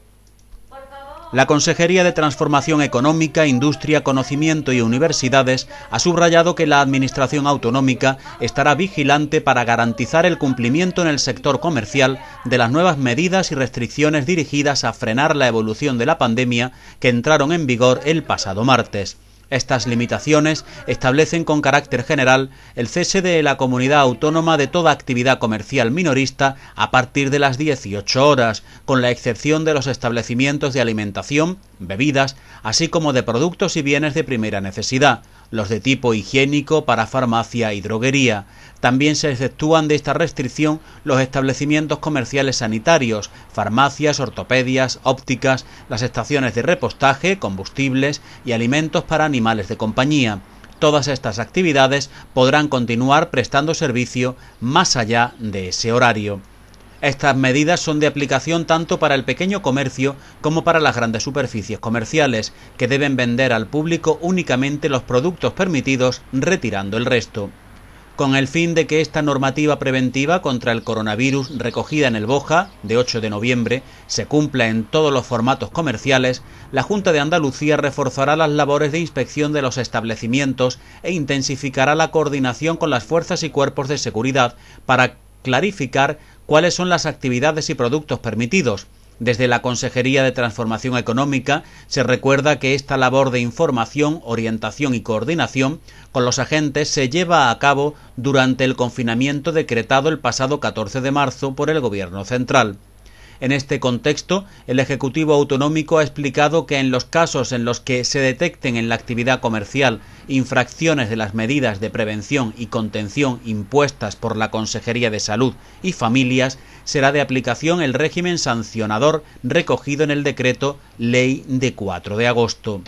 La Consejería de Transformación Económica, Industria, Conocimiento y Universidades ha subrayado que la Administración autonómica estará vigilante para garantizar el cumplimiento en el sector comercial de las nuevas medidas y restricciones dirigidas a frenar la evolución de la pandemia que entraron en vigor el pasado martes. Estas limitaciones establecen con carácter general el cese de la comunidad autónoma de toda actividad comercial minorista a partir de las 18 horas, con la excepción de los establecimientos de alimentación, bebidas, así como de productos y bienes de primera necesidad, los de tipo higiénico, para farmacia y droguería. También se exceptúan de esta restricción los establecimientos comerciales sanitarios, farmacias, ortopedias, ópticas, las estaciones de repostaje, combustibles y alimentos para animales de compañía. Todas estas actividades podrán continuar prestando servicio más allá de ese horario. Estas medidas son de aplicación tanto para el pequeño comercio como para las grandes superficies comerciales, que deben vender al público únicamente los productos permitidos, retirando el resto. Con el fin de que esta normativa preventiva contra el coronavirus recogida en el BOJA, de 8 de noviembre, se cumpla en todos los formatos comerciales, la Junta de Andalucía reforzará las labores de inspección de los establecimientos e intensificará la coordinación con las fuerzas y cuerpos de seguridad para clarificar cuáles son las actividades y productos permitidos. Desde la Consejería de Transformación Económica se recuerda que esta labor de información, orientación y coordinación con los agentes se lleva a cabo durante el confinamiento decretado el pasado 14 de marzo por el Gobierno central. En este contexto, el Ejecutivo Autonómico ha explicado que en los casos en los que se detecten en la actividad comercial infracciones de las medidas de prevención y contención impuestas por la Consejería de Salud y Familias, será de aplicación el régimen sancionador recogido en el decreto Ley de 4 de agosto.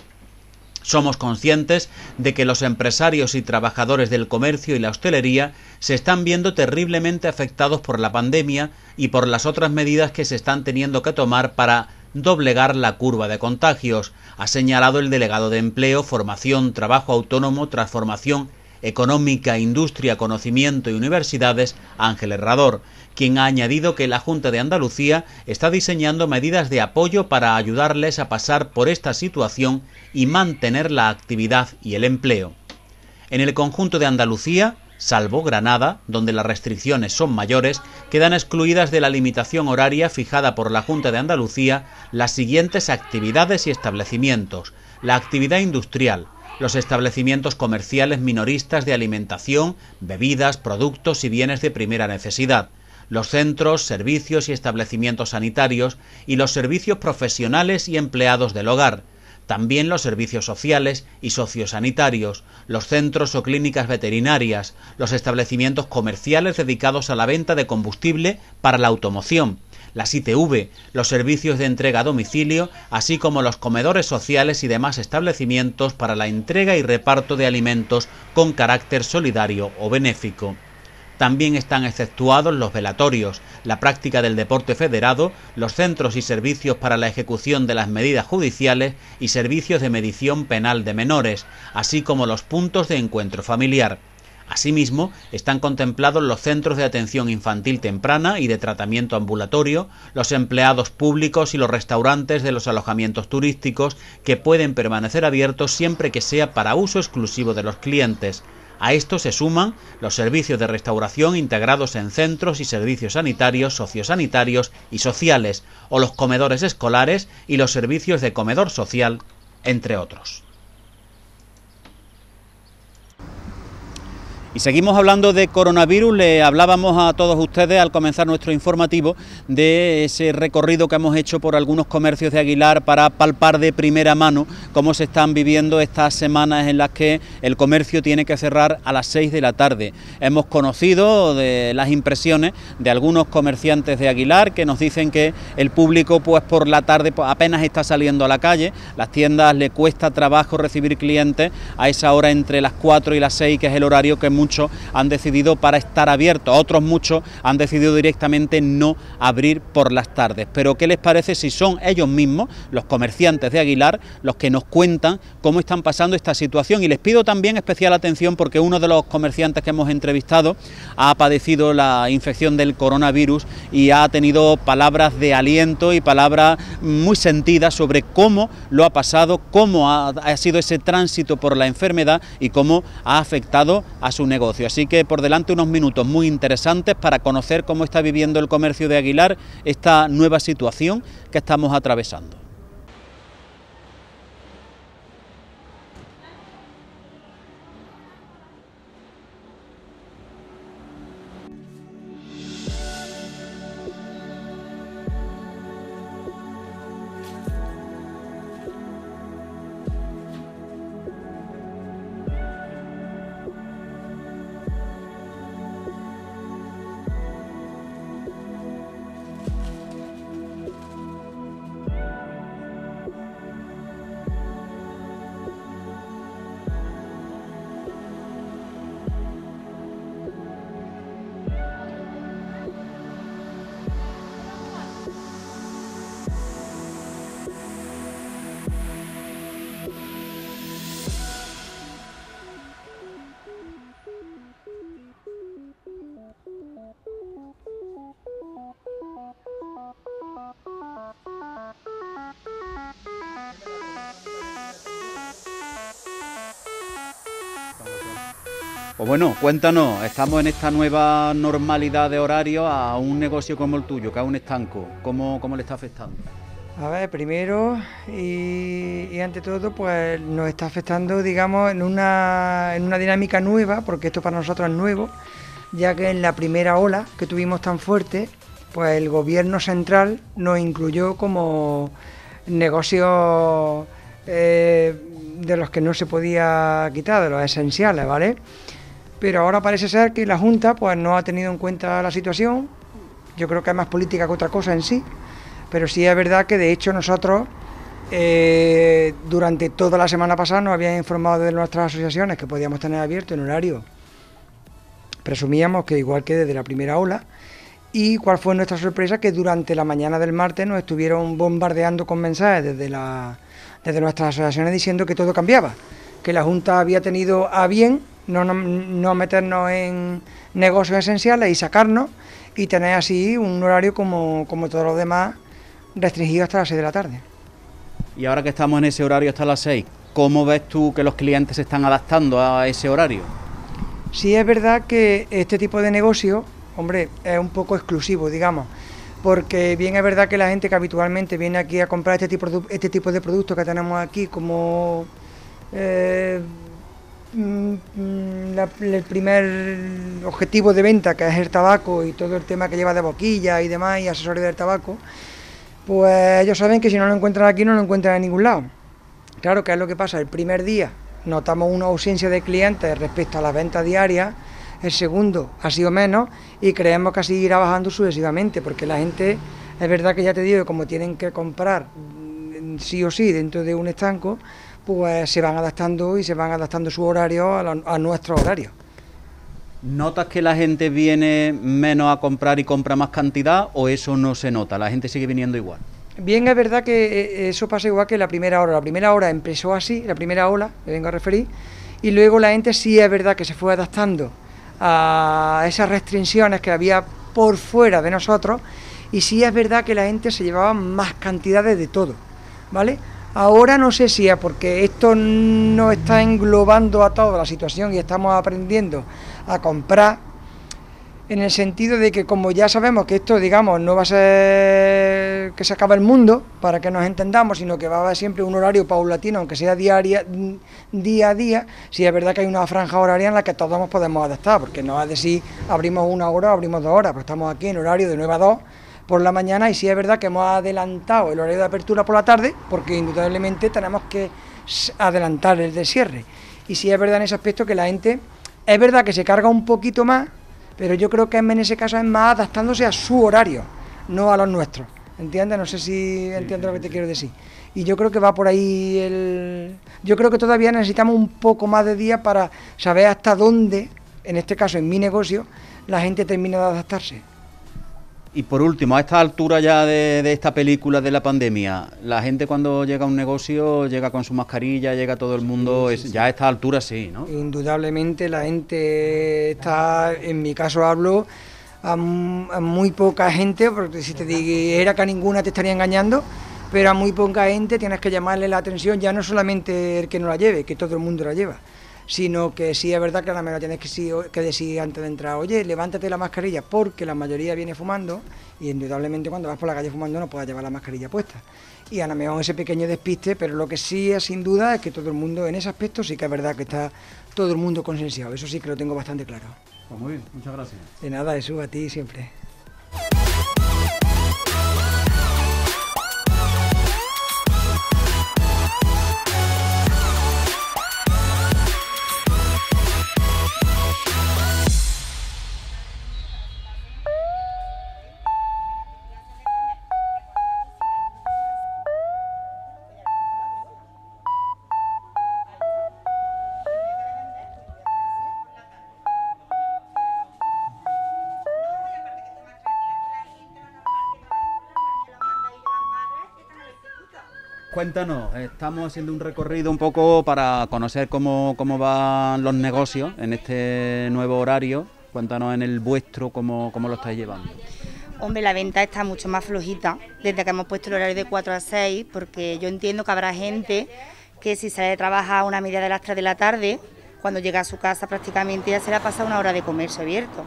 Somos conscientes de que los empresarios y trabajadores del comercio y la hostelería se están viendo terriblemente afectados por la pandemia y por las otras medidas que se están teniendo que tomar para doblegar la curva de contagios, ha señalado el delegado de Empleo, Formación, Trabajo Autónomo, Transformación Económica, Industria, Conocimiento y Universidades, Ángel Herrador, quien ha añadido que la Junta de Andalucía está diseñando medidas de apoyo para ayudarles a pasar por esta situación y mantener la actividad y el empleo. En el conjunto de Andalucía, salvo Granada, donde las restricciones son mayores, quedan excluidas de la limitación horaria fijada por la Junta de Andalucía las siguientes actividades y establecimientos: la actividad industrial, los establecimientos comerciales minoristas de alimentación, bebidas, productos y bienes de primera necesidad, los centros, servicios y establecimientos sanitarios y los servicios profesionales y empleados del hogar, también los servicios sociales y sociosanitarios, los centros o clínicas veterinarias, los establecimientos comerciales dedicados a la venta de combustible para la automoción, las ITV, los servicios de entrega a domicilio, así como los comedores sociales y demás establecimientos para la entrega y reparto de alimentos con carácter solidario o benéfico. También están exceptuados los velatorios, la práctica del deporte federado, los centros y servicios para la ejecución de las medidas judiciales y servicios de medición penal de menores, así como los puntos de encuentro familiar. Asimismo, están contemplados los centros de atención infantil temprana y de tratamiento ambulatorio, los empleados públicos y los restaurantes de los alojamientos turísticos, que pueden permanecer abiertos siempre que sea para uso exclusivo de los clientes. A esto se suman los servicios de restauración integrados en centros y servicios sanitarios, sociosanitarios y sociales, o los comedores escolares y los servicios de comedor social, entre otros. Y seguimos hablando de coronavirus. Le hablábamos a todos ustedes al comenzar nuestro informativo de ese recorrido que hemos hecho por algunos comercios de Aguilar para palpar de primera mano cómo se están viviendo estas semanas en las que el comercio tiene que cerrar a las 6 de la tarde. Hemos conocido de las impresiones de algunos comerciantes de Aguilar que nos dicen que el público pues por la tarde apenas está saliendo a la calle, las tiendas le cuesta trabajo recibir clientes a esa hora entre las 4 y las 6, que es el horario que muchos han decidido para estar abiertos, otros muchos han decidido directamente no abrir por las tardes. Pero ¿qué les parece si son ellos mismos, los comerciantes de Aguilar, los que nos cuentan cómo están pasando esta situación? Y les pido también especial atención porque uno de los comerciantes que hemos entrevistado ha padecido la infección del coronavirus y ha tenido palabras de aliento y palabras muy sentidas sobre cómo lo ha pasado, cómo ha sido ese tránsito por la enfermedad y cómo ha afectado a su negocio. Así que por delante unos minutos muy interesantes para conocer cómo está viviendo el comercio de Aguilar esta nueva situación que estamos atravesando. Pues bueno, cuéntanos, estamos en esta nueva normalidad de horario a un negocio como el tuyo, que es un estanco. ¿Cómo le está afectando? A ver, primero y ante todo, pues nos está afectando, digamos, en una dinámica nueva, porque esto para nosotros es nuevo, ya que en la primera ola que tuvimos tan fuerte, pues el gobierno central nos incluyó como negocios de los que no se podía quitar, de los esenciales, ¿vale? Pero ahora parece ser que la Junta pues no ha tenido en cuenta la situación. Yo creo que es más política que otra cosa en sí, pero sí es verdad que de hecho nosotros durante toda la semana pasada nos habían informado de nuestras asociaciones que podíamos tener abierto en horario. Presumíamos que igual que desde la primera ola. Y cuál fue nuestra sorpresa, que durante la mañana del martes nos estuvieron bombardeando con mensajes desde nuestras asociaciones diciendo que todo cambiaba, que la Junta había tenido a bien no meternos en negocios esenciales y sacarnos y tener así un horario como todos los demás, restringido hasta las 6 de la tarde. Y ahora que estamos en ese horario hasta las 6, ¿cómo ves tú que los clientes se están adaptando a ese horario? Sí, es verdad que este tipo de negocio, hombre, es un poco exclusivo, digamos, porque bien es verdad que la gente que habitualmente viene aquí a comprar este tipo de productos que tenemos aquí, como el primer objetivo de venta, que es el tabaco y todo el tema que lleva de boquilla y demás, y accesorios del tabaco, pues ellos saben que si no lo encuentran aquí no lo encuentran en ningún lado. Claro, ¿qué es lo que pasa? El primer día notamos una ausencia de clientes respecto a las ventas diarias, el segundo ha sido menos y creemos que así irá bajando sucesivamente, porque la gente, es verdad que ya te digo, que como tienen que comprar sí o sí dentro de un estanco, pues se van adaptando y se van adaptando su horario a nuestro horario. ¿Notas que la gente viene menos a comprar y compra más cantidad o eso no se nota? ¿La gente sigue viniendo igual? Bien, es verdad que eso pasa igual que la primera hora. La primera hora empezó así, la primera ola, me vengo a referir, y luego la gente sí es verdad que se fue adaptando a esas restricciones que había por fuera de nosotros, y sí es verdad que la gente se llevaba más cantidades de todo, ¿vale? Ahora no sé si es porque esto nos está englobando a toda la situación y estamos aprendiendo a comprar, en el sentido de que como ya sabemos que esto, digamos, no va a ser que se acabe el mundo, para que nos entendamos, sino que va a haber siempre un horario paulatino, aunque sea día a día, sí es verdad que hay una franja horaria en la que todos nos podemos adaptar, porque no es decir abrimos 1 hora o abrimos 2 horas, pues estamos aquí en horario de 9 a 2 por la mañana, y sí es verdad que hemos adelantado el horario de apertura por la tarde, porque indudablemente tenemos que adelantar el de cierre, y sí es verdad en ese aspecto que la gente, es verdad que se carga un poquito más, pero yo creo que en ese caso es más adaptándose a su horario, no a los nuestros, ¿entiendes? No sé si entiendes lo que te quiero decir. Y yo creo que va por ahí yo creo que todavía necesitamos un poco más de días para saber hasta dónde, en este caso en mi negocio, la gente termina de adaptarse. Y por último, a esta altura ya de esta película de la pandemia, la gente cuando llega a un negocio llega con su mascarilla, llega todo el mundo, sí. Ya a esta altura sí, ¿no? Indudablemente la gente está, en mi caso hablo, a muy poca gente, porque si te dijera que a ninguna te estaría engañando, pero a muy poca gente tienes que llamarle la atención, ya no solamente el que no la lleve, que todo el mundo la lleva, sino que sí es verdad que a la mejor tienes que decir antes de entrar, oye, levántate la mascarilla, porque la mayoría viene fumando, y indudablemente cuando vas por la calle fumando no puedes llevar la mascarilla puesta, y a lo mejor ese pequeño despiste, pero lo que sí es sin duda es que todo el mundo en ese aspecto sí que es verdad que está todo el mundo concienciado, eso sí que lo tengo bastante claro. Pues muy bien, muchas gracias. De nada, Jesús, a ti siempre. Cuéntanos, estamos haciendo un recorrido un poco para conocer cómo van los negocios en este nuevo horario. Cuéntanos en el vuestro cómo lo estáis llevando. Hombre, la venta está mucho más flojita desde que hemos puesto el horario de 4 a 6, porque yo entiendo que habrá gente que si sale de trabajar a una media de las 3 de la tarde, cuando llega a su casa prácticamente ya se le ha pasado una hora de comercio abierto.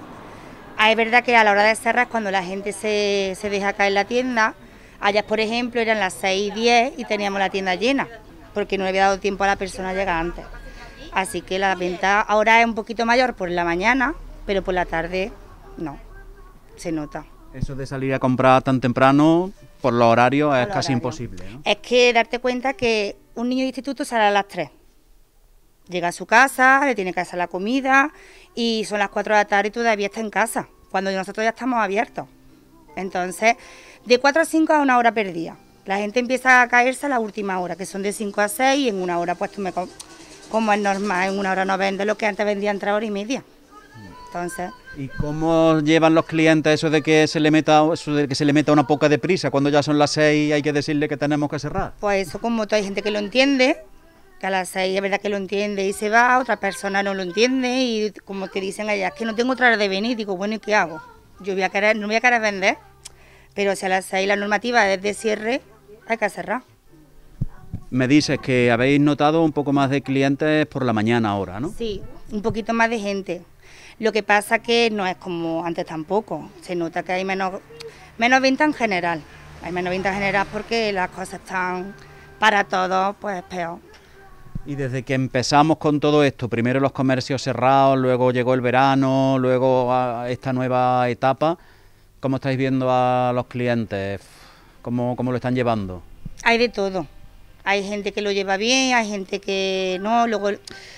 Es verdad que a la hora de cerrar es cuando la gente se deja caer la tienda. Ayer, por ejemplo, eran las 6:10 y teníamos la tienda llena, porque no le había dado tiempo a la persona a llegar antes. Así que la venta ahora es un poquito mayor por la mañana, pero por la tarde no, se nota. Eso de salir a comprar tan temprano, por los horarios, es casi imposible, ¿no? Es que darte cuenta que un niño de instituto sale a las 3. Llega a su casa, le tiene que hacer la comida y son las 4 de la tarde y todavía está en casa, cuando nosotros ya estamos abiertos. Entonces, de 4 a 5 es una hora perdida. La gente empieza a caerse a la última hora, que son de 5 a 6, y en una hora, pues como es normal, en una hora no vende lo que antes vendía en 3 horas y media. Entonces... ¿Y cómo llevan los clientes eso de que se le meta una poca de prisa cuando ya son las 6 y hay que decirle que tenemos que cerrar? Pues eso, como hay gente que lo entiende, que a las 6 es verdad que lo entiende y se va, otra persona no lo entiende y como te dicen allá, es que no tengo otra hora de venir, digo, bueno, ¿y qué hago? No voy a querer vender, pero si a las 6 la normativa es de cierre, hay que cerrar. Me dices que habéis notado un poco más de clientes por la mañana ahora, ¿no? Sí, un poquito más de gente. Lo que pasa que no es como antes tampoco, se nota que hay menos venta en general. Hay menos venta en general porque las cosas están para todos, pues peor. Y desde que empezamos con todo esto, primero los comercios cerrados, luego llegó el verano, luego a esta nueva etapa, ¿cómo estáis viendo a los clientes? ¿Cómo lo están llevando? Hay de todo. Hay gente que lo lleva bien, hay gente que no, luego...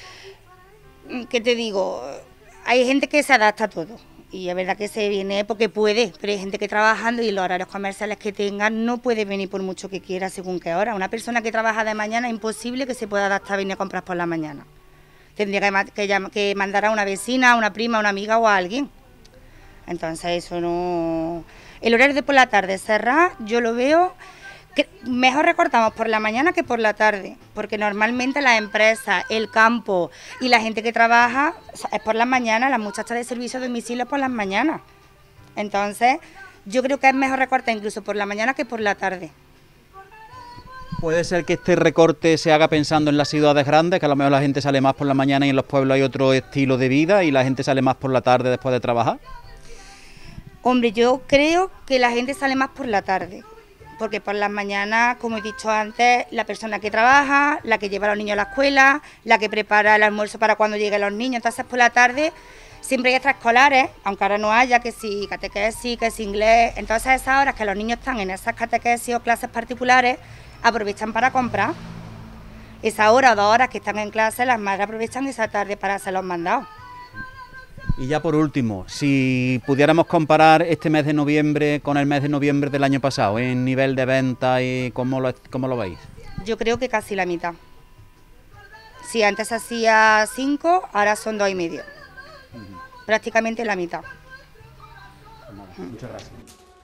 ¿Qué te digo? Hay gente que se adapta a todo. Y es verdad que se viene porque puede, pero hay gente que trabajando y los horarios comerciales que tengan no puede venir por mucho que quiera según qué hora. Una persona que trabaja de mañana es imposible que se pueda adaptar a venir a comprar por la mañana. Tendría que mandar a una vecina, a una prima, a una amiga o a alguien. Entonces eso no... El horario de por la tarde cerrar, yo lo veo Mejor recortamos por la mañana que por la tarde, porque normalmente las empresas, el campo y la gente que trabaja es por las mañanas, las muchachas de servicio a domicilio por las mañanas. Entonces, yo creo que es mejor recortar incluso por la mañana que por la tarde. ¿Puede ser que este recorte se haga pensando en las ciudades grandes, que a lo mejor la gente sale más por la mañana y en los pueblos hay otro estilo de vida y la gente sale más por la tarde después de trabajar? Hombre, yo creo que la gente sale más por la tarde, porque por las mañanas, como he dicho antes, la persona que trabaja, la que lleva a los niños a la escuela, la que prepara el almuerzo para cuando lleguen los niños. Entonces, por la tarde siempre hay extraescolares, aunque ahora no haya, que si catequesis, que si inglés. Entonces, a esas horas que los niños están en esas catequesis o clases particulares, aprovechan para comprar. Esa hora o 2 horas que están en clase, las madres aprovechan esa tarde para hacer los mandados. Y ya por último, si pudiéramos comparar este mes de noviembre con el mes de noviembre del año pasado, en nivel de venta y cómo lo veis. Yo creo que casi la mitad. Si antes hacía 5, ahora son 2,5. Prácticamente la mitad. Muchas gracias.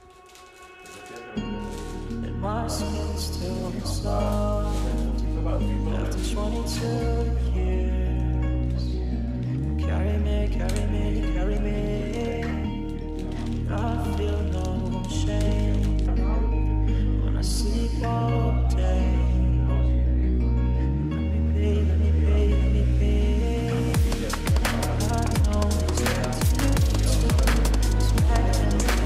Carry me, I feel no shame when I sleep all day. Let me be. I don't expect you to expect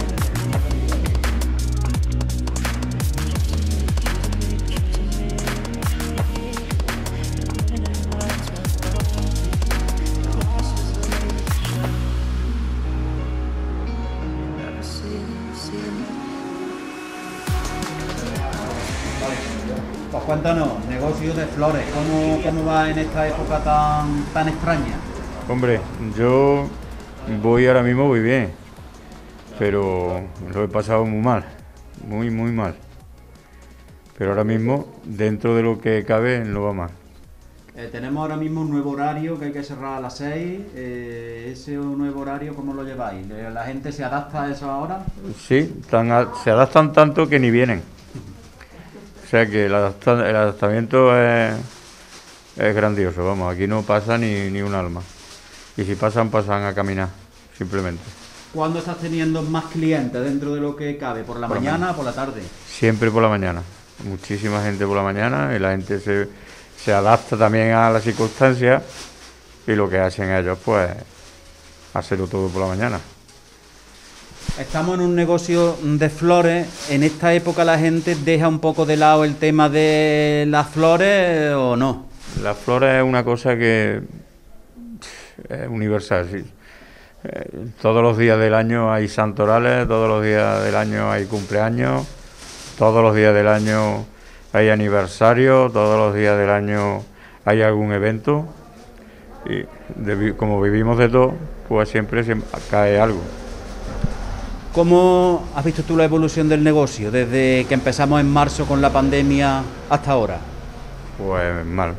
Pues cuéntanos, negocio de flores, ¿cómo va en esta época tan extraña? Hombre, yo voy ahora mismo muy bien, pero lo he pasado muy mal, muy mal. Pero ahora mismo, dentro de lo que cabe, no va mal. Tenemos ahora mismo un nuevo horario que hay que cerrar a las 6. ¿Ese nuevo horario cómo lo lleváis? ¿La gente se adapta a esa hora? Sí, se adaptan tanto que ni vienen. O sea que el adaptamiento es grandioso, vamos, aquí no pasa ni un alma. Y si pasan a caminar, simplemente. ¿Cuándo estás teniendo más clientes dentro de lo que cabe? ¿Por la mañana o por la tarde? Siempre por la mañana, muchísima gente por la mañana y la gente se adapta también a las circunstancias y lo que hacen ellos pues hacerlo todo por la mañana. Estamos en un negocio de flores. ¿En esta época la gente deja un poco de lado el tema de las flores o no? Las flores es una cosa que es universal, sí. Todos los días del año hay santorales, todos los días del año hay cumpleaños, todos los días del año hay aniversario, todos los días del año hay algún evento y como vivimos de todo, pues siempre cae algo. ¿Cómo has visto tú la evolución del negocio desde que empezamos en marzo con la pandemia hasta ahora? Pues mal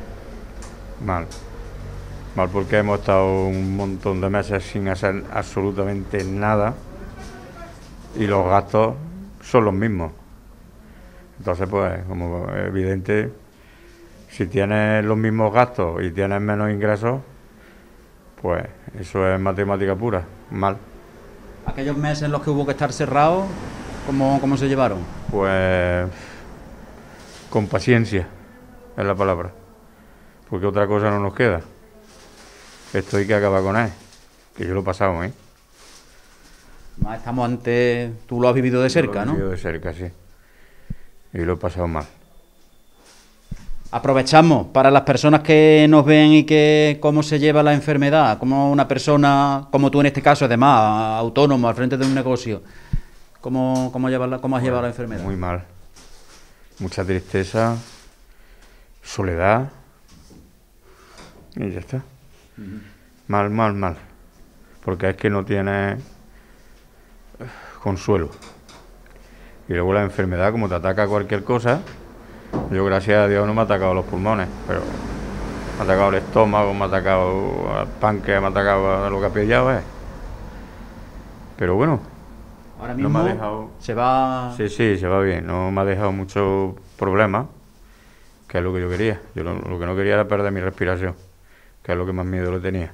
porque hemos estado un montón de meses sin hacer absolutamente nada y los gastos son los mismos. Entonces, pues, como es evidente, si tienes los mismos gastos y tienes menos ingresos, pues eso es matemática pura, mal. ¿Aquellos meses en los que hubo que estar cerrados, cómo se llevaron? Pues con paciencia, es la palabra, porque otra cosa no nos queda. Esto hay que acabar con él, que yo lo he pasado, ¿eh? Estamos ante... Tú lo has vivido de cerca, ¿no? Lo he vivido de cerca, sí. Y lo he pasado mal. Aprovechamos para las personas que nos ven y que cómo se lleva la enfermedad, como una persona, como tú en este caso, además, autónomo, al frente de un negocio, ¿cómo has llevado la enfermedad? Muy mal. Mucha tristeza, soledad, y ya está. Mal. Porque es que no tienes consuelo. Y luego la enfermedad, como te ataca cualquier cosa, yo gracias a Dios no me ha atacado los pulmones, pero me ha atacado el estómago, me ha atacado el páncreas, me ha atacado lo que ha pillado, Pero bueno, Ahora no mismo me ha dejado... se va... Sí, se va bien. No me ha dejado muchos problemas, que es lo que yo quería. Yo lo que no quería era perder mi respiración, que es lo que más miedo le tenía.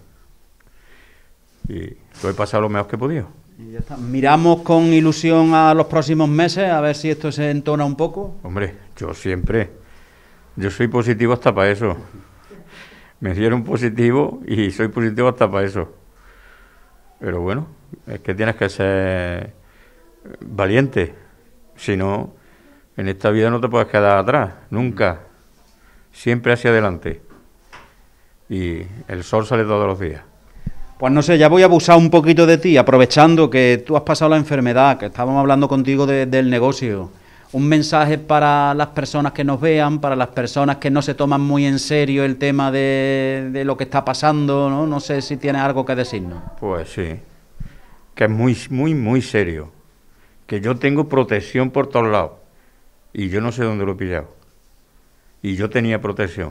Y lo he pasado lo mejor que he podido. Y ya está. Miramos con ilusión a los próximos meses, a ver si esto se entona un poco. Hombre, yo soy positivo hasta para eso. Me dieron positivo y soy positivo hasta para eso. Pero bueno, es que tienes que ser valiente. Si no, en esta vida no te puedes quedar atrás, nunca. Siempre hacia adelante. Y el sol sale todos los días. Pues no sé, ya voy a abusar un poquito de ti, aprovechando que tú has pasado la enfermedad, que estábamos hablando contigo del negocio. Un mensaje para las personas que nos vean, para las personas que no se toman muy en serio el tema de lo que está pasando, ¿no? No sé si tienes algo que decirnos. Pues sí, que es muy serio. Que yo tengo protección por todos lados. Y yo no sé dónde lo he pillado. Y yo tenía protección.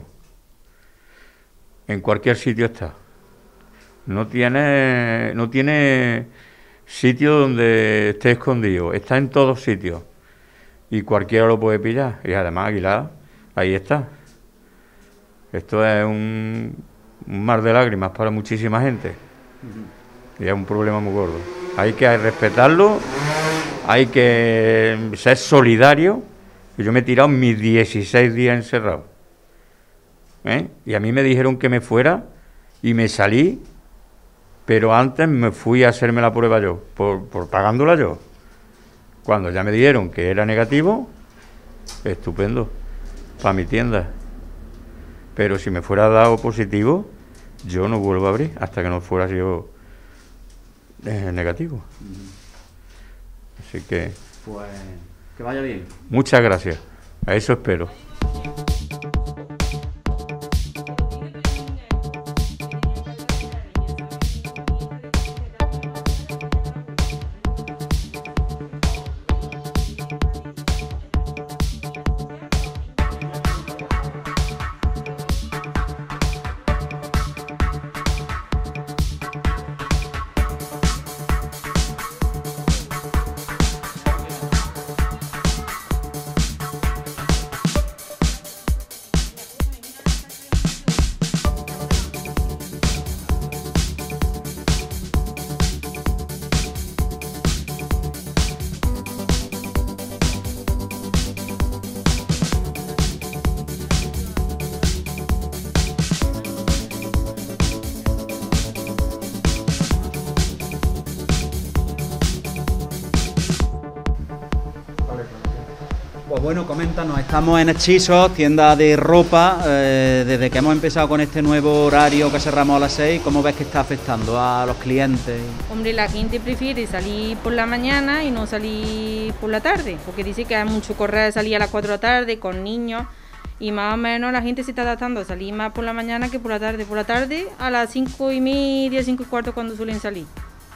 En cualquier sitio está. No tiene sitio donde esté escondido. Está en todos sitios. Y cualquiera lo puede pillar. Y además, Aguilar, ahí está. Esto es un mar de lágrimas para muchísima gente. Y es un problema muy gordo. Hay que respetarlo, hay que ser solidario. Yo me he tirado mis 16 días encerrado. Y a mí me dijeron que me fuera y me salí, pero antes me fui a hacerme la prueba yo, por pagándola yo. Cuando ya me dijeron que era negativo, estupendo, para mi tienda. Pero si me fuera dado positivo, yo no vuelvo a abrir hasta que no fuera sido negativo. Así que... Pues que vaya bien. Muchas gracias. A eso espero. Pues bueno, coméntanos, estamos en Hechizos, tienda de ropa, desde que hemos empezado con este nuevo horario que cerramos a las 6, ¿cómo ves que está afectando a los clientes? Hombre, la gente prefiere salir por la mañana y no salir por la tarde, porque dice que hay mucho correr de salir a las 4 de la tarde con niños y más o menos la gente se está adaptando a salir más por la mañana que por la tarde. Por la tarde a las 5:30, 5:15 cuando suelen salir.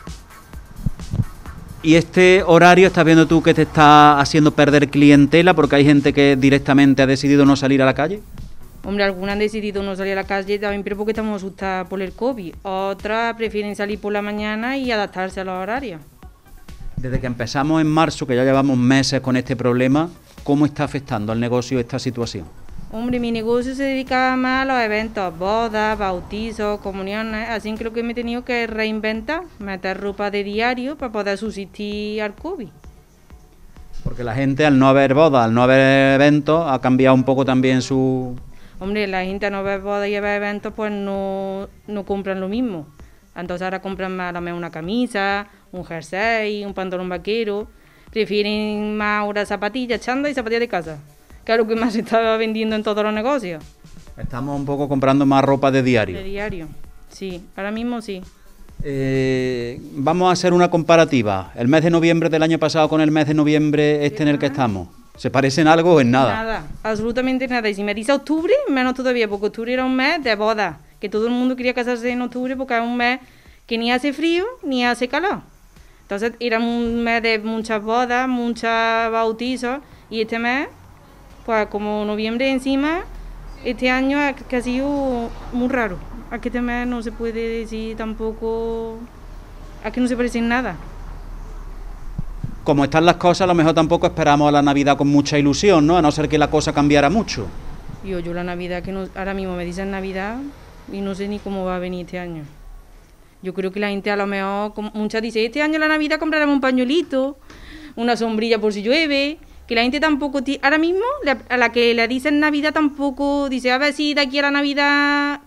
¿Y este horario estás viendo tú que te está haciendo perder clientela porque hay gente que directamente ha decidido no salir a la calle? Hombre, algunas han decidido no salir a la calle también, pero porque estamos asustadas por el COVID. Otras prefieren salir por la mañana y adaptarse a los horarios. Desde que empezamos en marzo, que ya llevamos meses con este problema, ¿cómo está afectando al negocio esta situación? Hombre, mi negocio se dedicaba más a los eventos, bodas, bautizos, comuniones, así que lo que me he tenido que reinventar, meter ropa de diario para poder subsistir al COVID. Porque la gente, al no haber bodas, al no haber eventos, ha cambiado un poco también su... Hombre, la gente al no ver bodas y ver eventos, pues no compran lo mismo. Entonces ahora compran más a lo mejor una camisa, un jersey, un pantalón vaquero. Prefieren más ahora zapatillas, chándal y zapatillas de casa. Claro que más se está vendiendo en todos los negocios. Estamos un poco comprando más ropa de diario. De diario, sí, ahora mismo sí. Vamos a hacer una comparativa. El mes de noviembre del año pasado con el mes de noviembre en el que estamos. ¿Se parecen algo o en nada? Nada, absolutamente nada. Y si me dice octubre, menos todavía, porque octubre era un mes de boda, que todo el mundo quería casarse en octubre porque es un mes que ni hace frío ni hace calor. Entonces era un mes de muchas bodas, muchos bautizos, y este mes, pues como noviembre encima, este año que ha sido muy raro. Aquí este mes no se puede decir tampoco, aquí no se parece en nada. como están las cosas, a lo mejor tampoco esperamos a la Navidad con mucha ilusión, ¿no? A no ser que la cosa cambiara mucho. Yo la Navidad, que no, ahora mismo me dicen Navidad y no sé ni cómo va a venir este año. Yo creo que la gente a lo mejor, muchas dicen, este año la Navidad compraremos un pañuelito, una sombrilla por si llueve, que la gente tampoco, ahora mismo a la que le dicen Navidad tampoco dice, a ver si de aquí a la Navidad,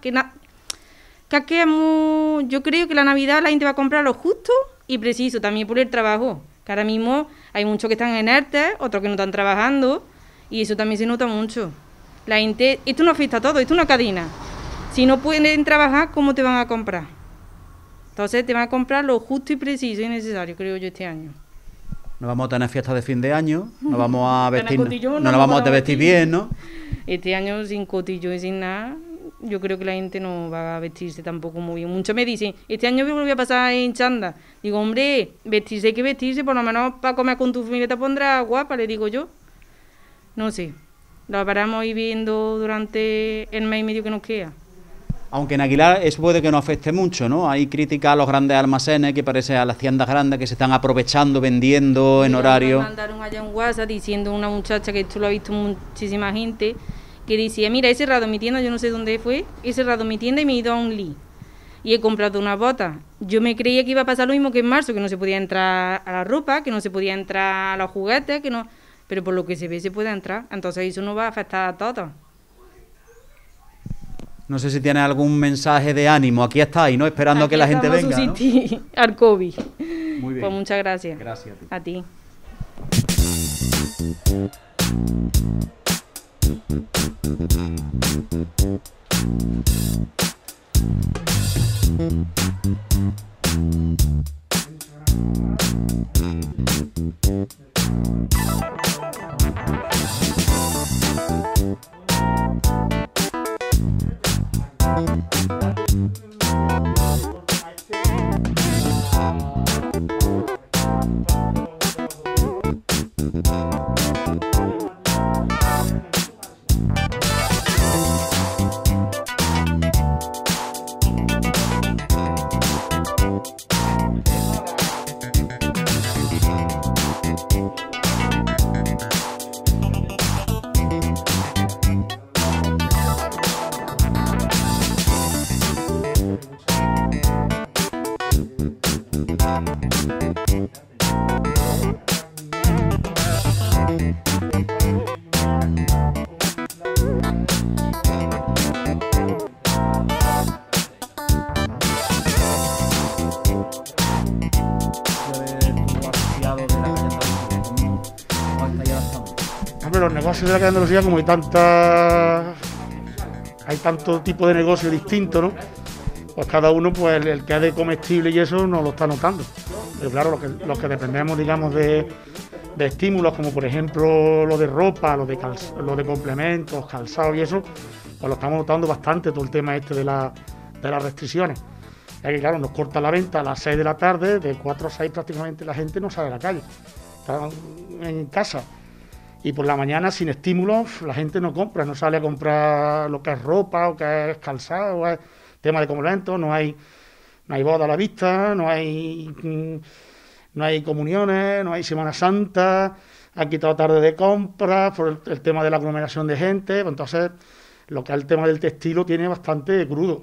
yo creo que la Navidad la gente va a comprar lo justo y preciso, también por el trabajo, que ahora mismo hay muchos que están en ERTE, otros que no están trabajando, y eso también se nota mucho. La gente, esto no afecta a todo, esto es una cadena. Si no pueden trabajar, ¿cómo te van a comprar? Entonces te van a comprar lo justo y preciso y necesario, creo yo, este año. No vamos a tener fiestas de fin de año, no vamos a vestir, no nos vamos a vestir bien, ¿no? Este año sin cotillo y sin nada, yo creo que la gente no va a vestirse tampoco muy bien. Muchos me dicen, este año me voy a pasar en chanda. Digo, hombre, vestirse hay que vestirse, por lo menos para comer con tu familia te pondrás guapa, le digo yo. No sé, lo paramos ir viendo durante el mes y medio que nos queda. Aunque en Aguilar eso puede que no afecte mucho, ¿no? Hay críticas a los grandes almacenes, que parece a las tiendas grandes que se están aprovechando, vendiendo en horario. Me mandaron allá un WhatsApp diciendo una muchacha, que esto lo ha visto muchísima gente, que decía, mira, he cerrado mi tienda, yo no sé dónde fue, he cerrado mi tienda y me he ido a un Lee. Y he comprado unas botas. Yo me creía que iba a pasar lo mismo que en marzo, que no se podía entrar a la ropa, que no se podía entrar a los juguetes, que no... Pero por lo que se ve se puede entrar, entonces eso no va a afectar a todos. No sé si tienes algún mensaje de ánimo. Aquí estáis, ¿no? Esperando a que la gente venga, ¿no? Al COVID. Muy bien. Pues muchas gracias. Gracias a ti. Los negocios de la calle de Andalucía, como hay tanto tipo de negocio distinto, ¿no? Pues cada uno, pues el que es de comestible y eso no lo está notando. Pero claro, los que dependemos, digamos, de estímulos, como por ejemplo lo de ropa, lo de complementos, calzado y eso, pues lo estamos notando bastante, todo el tema este de las restricciones. Ya que claro, nos corta la venta a las 6 de la tarde, de 4 a 6 prácticamente la gente no sale a la calle, está en casa. Y por la mañana, sin estímulos, la gente no compra, no sale a comprar lo que es ropa o que es calzado, o es tema de complementos, no hay boda a la vista, no hay comuniones, no hay Semana Santa, han quitado tarde de compras por el tema de la aglomeración de gente, pues entonces lo que es el tema del textil lo tiene bastante crudo.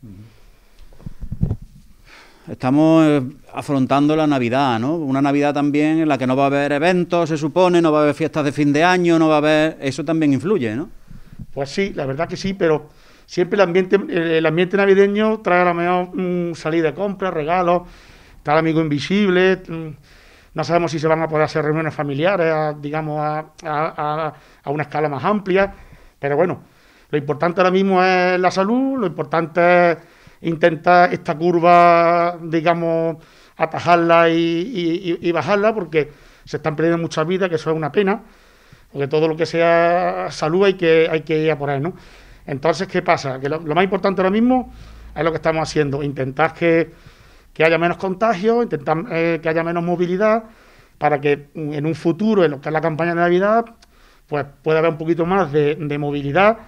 Estamos afrontando la Navidad, ¿no? Una Navidad también en la que no va a haber eventos, se supone, no va a haber fiestas de fin de año, no va a haber... Eso también influye, ¿no? Pues sí, la verdad que sí, pero siempre el ambiente navideño trae a lo mejor salir de compras, regalos, está el amigo invisible, no sabemos si se van a poder hacer reuniones familiares, a una escala más amplia, pero bueno, lo importante ahora mismo es la salud, lo importante es intentar esta curva, digamos, atajarla y bajarla, porque se están perdiendo muchas vidas, que eso es una pena, porque todo lo que sea salud hay que ir a por ahí, ¿no? Entonces, ¿qué pasa? Que lo más importante ahora mismo es lo que estamos haciendo, intentar que haya menos contagios, intentar que haya menos movilidad, para que en un futuro, en lo que es la campaña de Navidad, pues pueda haber un poquito más de movilidad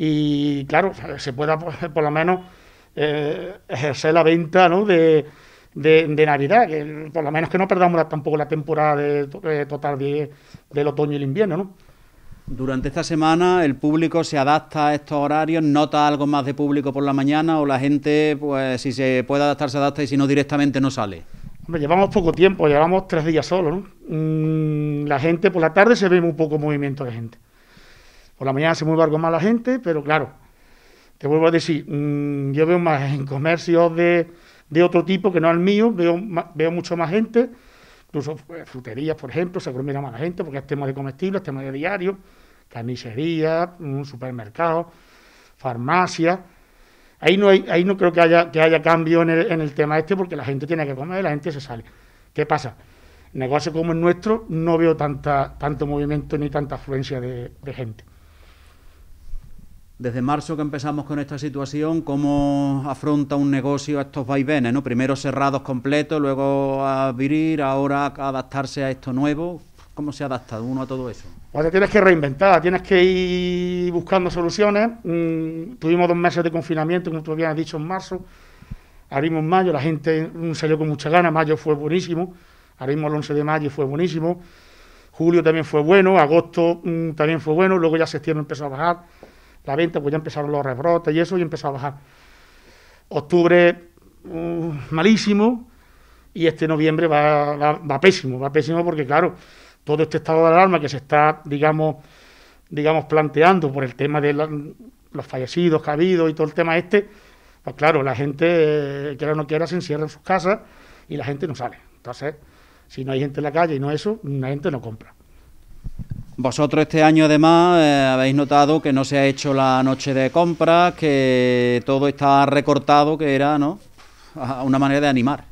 y, claro, se pueda por lo menos ejercer la venta, ¿no?, de de Navidad, que por lo menos que no perdamos tampoco la temporada total del otoño y el invierno, ¿no? Durante esta semana el público se adapta a estos horarios, nota algo más de público por la mañana o la gente, pues si se puede adaptar, se adapta y si no directamente no sale. Hombre, llevamos poco tiempo, llevamos 3 días solo, ¿no? La gente por la tarde se ve muy poco movimiento de gente. Por la mañana se mueve algo más la gente, pero claro, te vuelvo a decir, yo veo más en comercios de otro tipo que no el mío, veo mucho más gente, incluso fruterías, por ejemplo, se aglomera más la gente porque es tema de comestibles, tema de diario, carnicería, supermercados, farmacia. Ahí no creo que haya cambio en el tema este porque la gente tiene que comer y la gente se sale. ¿Qué pasa? Negocios como el nuestro no veo tanto movimiento ni tanta afluencia de gente. Desde marzo que empezamos con esta situación, ¿cómo afronta un negocio estos vaivenes, ¿no? Primero cerrados completos, luego abrir, ahora adaptarse a esto nuevo. ¿Cómo se adapta uno a todo eso? Pues te tienes que reinventar, tienes que ir buscando soluciones. Tuvimos 2 meses de confinamiento, como tú habías dicho, en marzo. Abrimos en mayo, la gente salió con muchas ganas, mayo fue buenísimo. Abrimos el 11 de mayo y fue buenísimo. Julio también fue bueno, agosto también fue bueno, luego ya septiembre empezó a bajar. La venta, pues ya empezaron los rebrotes y eso, y empezó a bajar. Octubre, malísimo, y este noviembre va pésimo porque, claro, todo este estado de alarma que se está, digamos planteando por el tema de los fallecidos que ha habido y todo el tema este, pues claro, la gente, quiera o no quiera, se encierra en sus casas y la gente no sale. Entonces, si no hay gente en la calle y no eso, la gente no compra. Vosotros este año además habéis notado que no se ha hecho la noche de compras, que todo está recortado, que era, ¿no?, una manera de animar.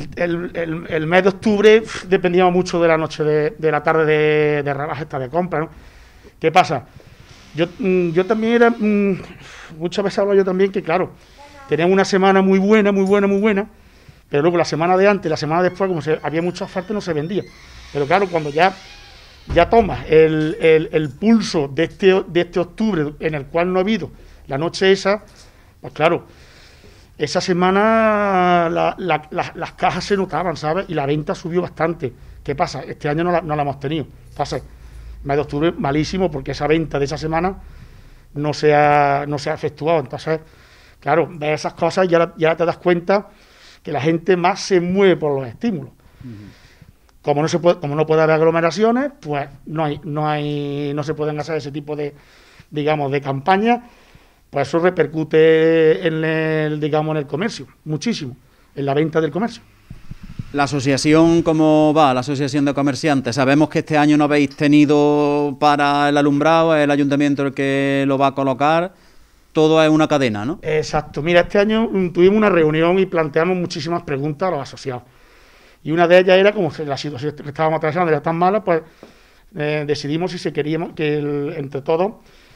El mes de octubre dependíamos mucho de la noche de la tarde de rebaja esta de compra, ¿no? ¿Qué pasa? Yo también era, muchas veces hablo yo también que claro, teníamos una semana muy buena, pero luego la semana de antes, la semana después, como había mucha oferta, no se vendía. Pero claro, cuando ya tomas el pulso de este octubre, en el cual no ha habido la noche esa, pues claro, esa semana las cajas se notaban, ¿sabes? Y la venta subió bastante. ¿Qué pasa? Este año no la hemos tenido. Entonces, mes de octubre malísimo porque esa venta de esa semana no se ha efectuado. Entonces, claro, ves esas cosas y ya te das cuenta que la gente más se mueve por los estímulos. Como no puede haber aglomeraciones, pues no se pueden hacer ese tipo de campañas, pues eso repercute en el comercio, muchísimo, en la venta del comercio. La asociación, ¿cómo va? La asociación de comerciantes. Sabemos que este año no habéis tenido para el alumbrado, es el ayuntamiento el que lo va a colocar. Todo es una cadena, ¿no? Exacto. Mira, este año tuvimos una reunión y planteamos muchísimas preguntas a los asociados. Y una de ellas era, como la situación que estábamos atravesando era tan mala, pues decidimos si queríamos que entre todos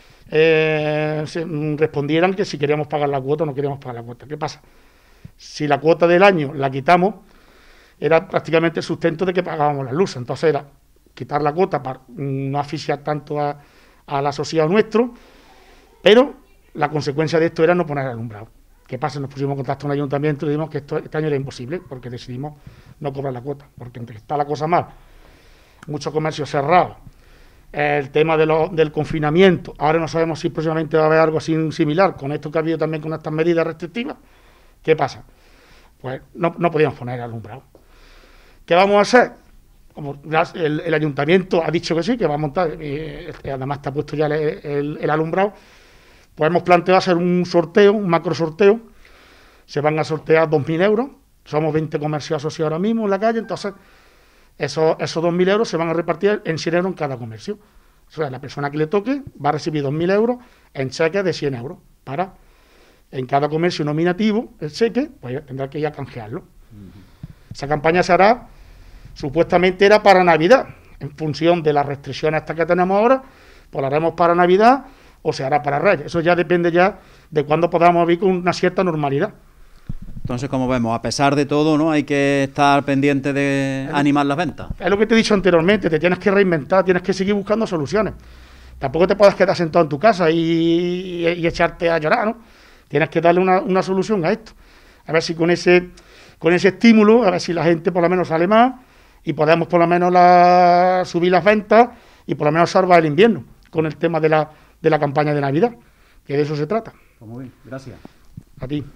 respondieran que si queríamos pagar la cuota o no queríamos pagar la cuota. ¿Qué pasa? Si la cuota del año la quitamos, era prácticamente el sustento de que pagábamos las luces. Entonces era quitar la cuota para no asfixiar tanto al asociado nuestro, pero la consecuencia de esto era no poner alumbrado. ¿Qué pasa? Nos pusimos en contacto con el ayuntamiento y dijimos que este año era imposible porque decidimos no cobrar la cuota, porque entre que está la cosa mal, muchos comercios cerrados, el tema del confinamiento, ahora no sabemos si próximamente va a haber algo así similar con esto que ha habido también con estas medidas restrictivas. ¿Qué pasa? Pues no podíamos poner alumbrado. ¿Qué vamos a hacer? Como el ayuntamiento ha dicho que sí, que va a montar, además está puesto ya el alumbrado, pues hemos planteado hacer un sorteo, un macro sorteo. Se van a sortear 2.000 euros, somos 20 comercios asociados ahora mismo en la calle, entonces esos 2.000 euros se van a repartir en 100 euros en cada comercio. O sea, la persona que le toque va a recibir 2.000 euros en cheques de 100 euros para, en cada comercio nominativo, el cheque, pues tendrá que ir a canjearlo. Esa campaña se hará, supuestamente era para Navidad, en función de las restricciones estas que tenemos ahora, pues la haremos para Navidad o se hará para Reyes. Eso ya depende ya de cuándo podamos vivir con una cierta normalidad. Entonces, como vemos, a pesar de todo, ¿no?, hay que estar pendiente de animar las ventas. Es lo que te he dicho anteriormente, te tienes que reinventar, tienes que seguir buscando soluciones. Tampoco te puedes quedar sentado en tu casa y echarte a llorar, ¿no? Tienes que darle una solución a esto. A ver si con ese con ese estímulo, a ver si la gente por lo menos sale más y podemos por lo menos subir las ventas y por lo menos salvar el invierno con el tema de la campaña de Navidad, que de eso se trata. Pues muy bien, gracias. A ti.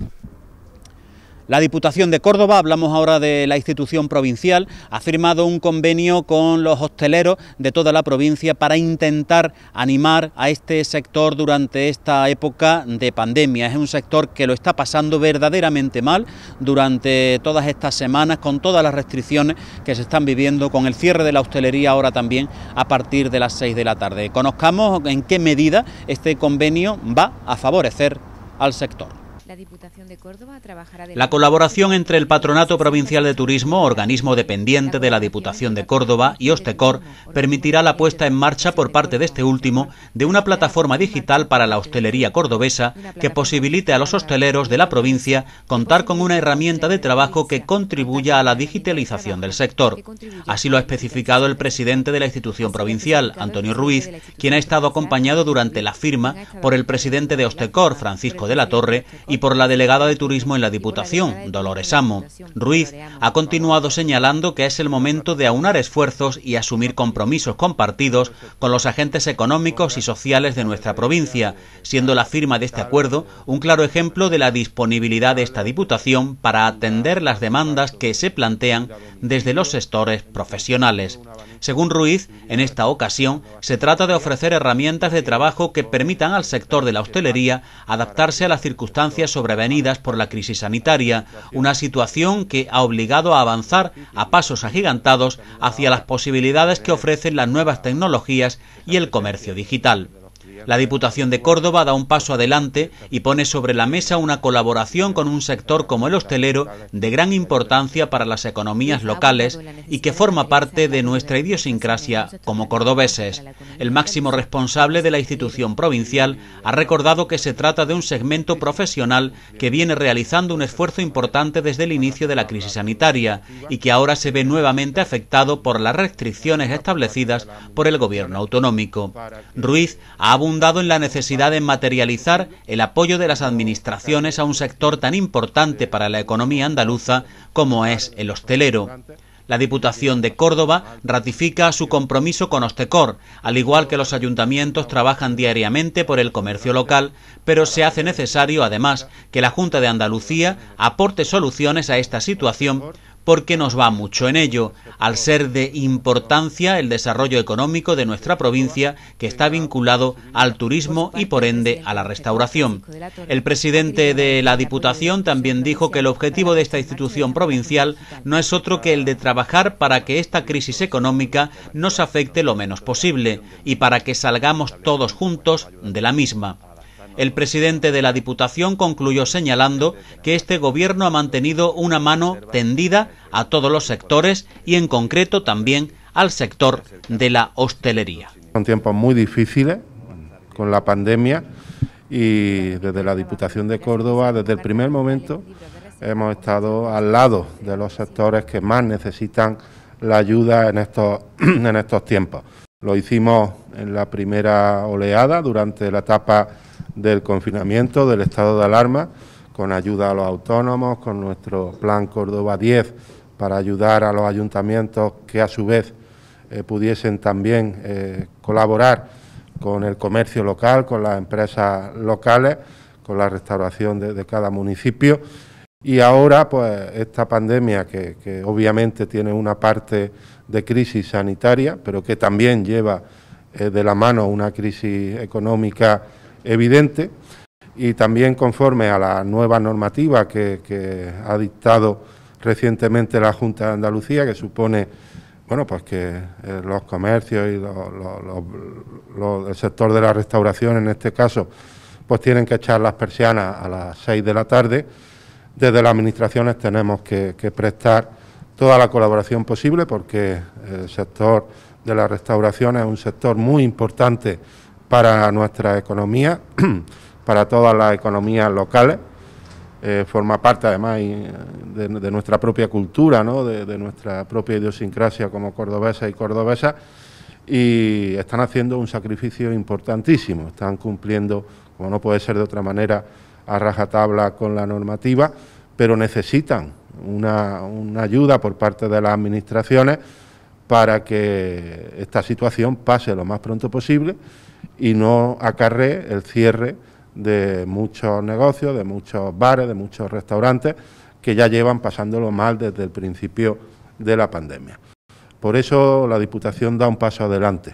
La Diputación de Córdoba, hablamos ahora de la institución provincial, ha firmado un convenio con los hosteleros de toda la provincia para intentar animar a este sector durante esta época de pandemia. Es un sector que lo está pasando verdaderamente mal durante todas estas semanas, con todas las restricciones que se están viviendo, con el cierre de la hostelería ahora también a partir de las 6 de la tarde. Conozcamos en qué medida este convenio va a favorecer al sector. La Diputación de Córdoba trabajará La colaboración entre el Patronato Provincial de Turismo, organismo dependiente de la Diputación de Córdoba, y Ostecor permitirá la puesta en marcha por parte de este último de una plataforma digital para la hostelería cordobesa que posibilite a los hosteleros de la provincia contar con una herramienta de trabajo que contribuya a la digitalización del sector. Así lo ha especificado el presidente de la institución provincial, Antonio Ruiz, quien ha estado acompañado durante la firma por el presidente de Ostecor, Francisco de la Torre, y por la delegada de Turismo en la Diputación, Dolores Amo. Ruiz ha continuado señalando que es el momento de aunar esfuerzos y asumir compromisos compartidos con los agentes económicos y sociales de nuestra provincia, siendo la firma de este acuerdo un claro ejemplo de la disponibilidad de esta Diputación para atender las demandas que se plantean desde los sectores profesionales. Según Ruiz, en esta ocasión se trata de ofrecer herramientas de trabajo que permitan al sector de la hostelería adaptarse a las circunstancias sobrevenidas por la crisis sanitaria, una situación que ha obligado a avanzar a pasos agigantados hacia las posibilidades que ofrecen las nuevas tecnologías y el comercio digital. La Diputación de Córdoba da un paso adelante y pone sobre la mesa una colaboración con un sector como el hostelero de gran importancia para las economías locales y que forma parte de nuestra idiosincrasia como cordobeses. El máximo responsable de la institución provincial ha recordado que se trata de un segmento profesional que viene realizando un esfuerzo importante desde el inicio de la crisis sanitaria y que ahora se ve nuevamente afectado por las restricciones establecidas por el gobierno autonómico. Ruiz ha abundado en la necesidad de materializar el apoyo de las administraciones a un sector tan importante para la economía andaluza como es el hostelero. La Diputación de Córdoba ratifica su compromiso con Ostecor, al igual que los ayuntamientos trabajan diariamente por el comercio local, pero se hace necesario, además, que la Junta de Andalucía aporte soluciones a esta situación, porque nos va mucho en ello, al ser de importancia el desarrollo económico de nuestra provincia, que está vinculado al turismo y por ende a la restauración. El presidente de la Diputación también dijo que el objetivo de esta institución provincial no es otro que el de trabajar para que esta crisis económica nos afecte lo menos posible y para que salgamos todos juntos de la misma. El presidente de la Diputación concluyó señalando que este gobierno ha mantenido una mano tendida a todos los sectores y en concreto también al sector de la hostelería. Son tiempos muy difíciles con la pandemia y desde la Diputación de Córdoba, desde el primer momento, hemos estado al lado de los sectores que más necesitan la ayuda en estos tiempos. Lo hicimos en la primera oleada durante la etapa del confinamiento, del estado de alarma, con ayuda a los autónomos, con nuestro Plan Córdoba 10 para ayudar a los ayuntamientos que a su vez pudiesen también colaborar con el comercio local, con las empresas locales, con la restauración de cada municipio. Y ahora, pues, esta pandemia que obviamente tiene una parte de crisis sanitaria, pero que también lleva de la mano una crisis económica evidente, y también conforme a la nueva normativa que ha dictado recientemente la Junta de Andalucía, que supone, bueno, pues que los comercios y el sector de la restauración, en este caso, pues tienen que echar las persianas a las 6 de la tarde. Desde las administraciones tenemos que prestar toda la colaboración posible, porque el sector de la restauración es un sector muy importante para nuestra economía, para todas las economías locales, forma parte además de nuestra propia cultura, ¿no? de nuestra propia idiosincrasia como cordobeses y cordobesas, y están haciendo un sacrificio importantísimo, están cumpliendo, como no puede ser de otra manera, a rajatabla con la normativa, pero necesitan una ayuda por parte de las administraciones para que esta situación pase lo más pronto posible y no acarree el cierre de muchos negocios, de muchos bares, de muchos restaurantes que ya llevan pasándolo mal desde el principio de la pandemia. Por eso la Diputación da un paso adelante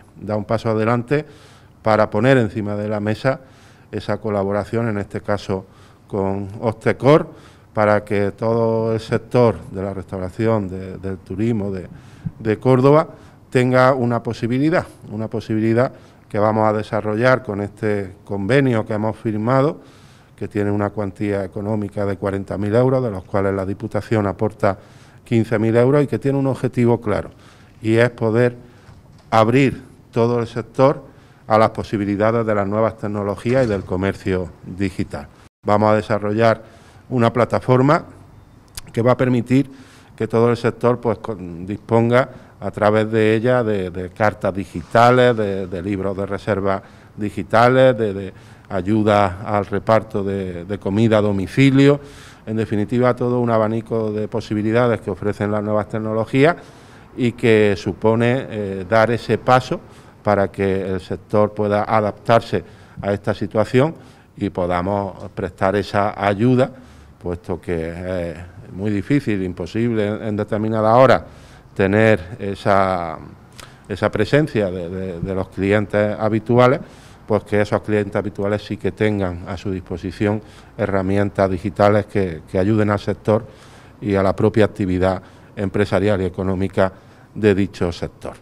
para poner encima de la mesa esa colaboración, en este caso con Ostecor, para que todo el sector de la restauración, del turismo de Córdoba tenga una posibilidad que vamos a desarrollar con este convenio que hemos firmado, que tiene una cuantía económica de 40.000 euros, de los cuales la Diputación aporta 15.000 euros y que tiene un objetivo claro, y es poder abrir todo el sector a las posibilidades de las nuevas tecnologías y del comercio digital. Vamos a desarrollar una plataforma que va a permitir que todo el sector pues disponga a través de ella de cartas digitales, de libros de reserva digitales, de ayuda al reparto de comida a domicilio, en definitiva todo un abanico de posibilidades que ofrecen las nuevas tecnologías y que supone dar ese paso para que el sector pueda adaptarse a esta situación y podamos prestar esa ayuda, puesto que es muy difícil, imposible en determinadas horas tener esa presencia de los clientes habituales, pues que esos clientes habituales sí que tengan a su disposición herramientas digitales que ayuden al sector y a la propia actividad empresarial y económica de dicho sector.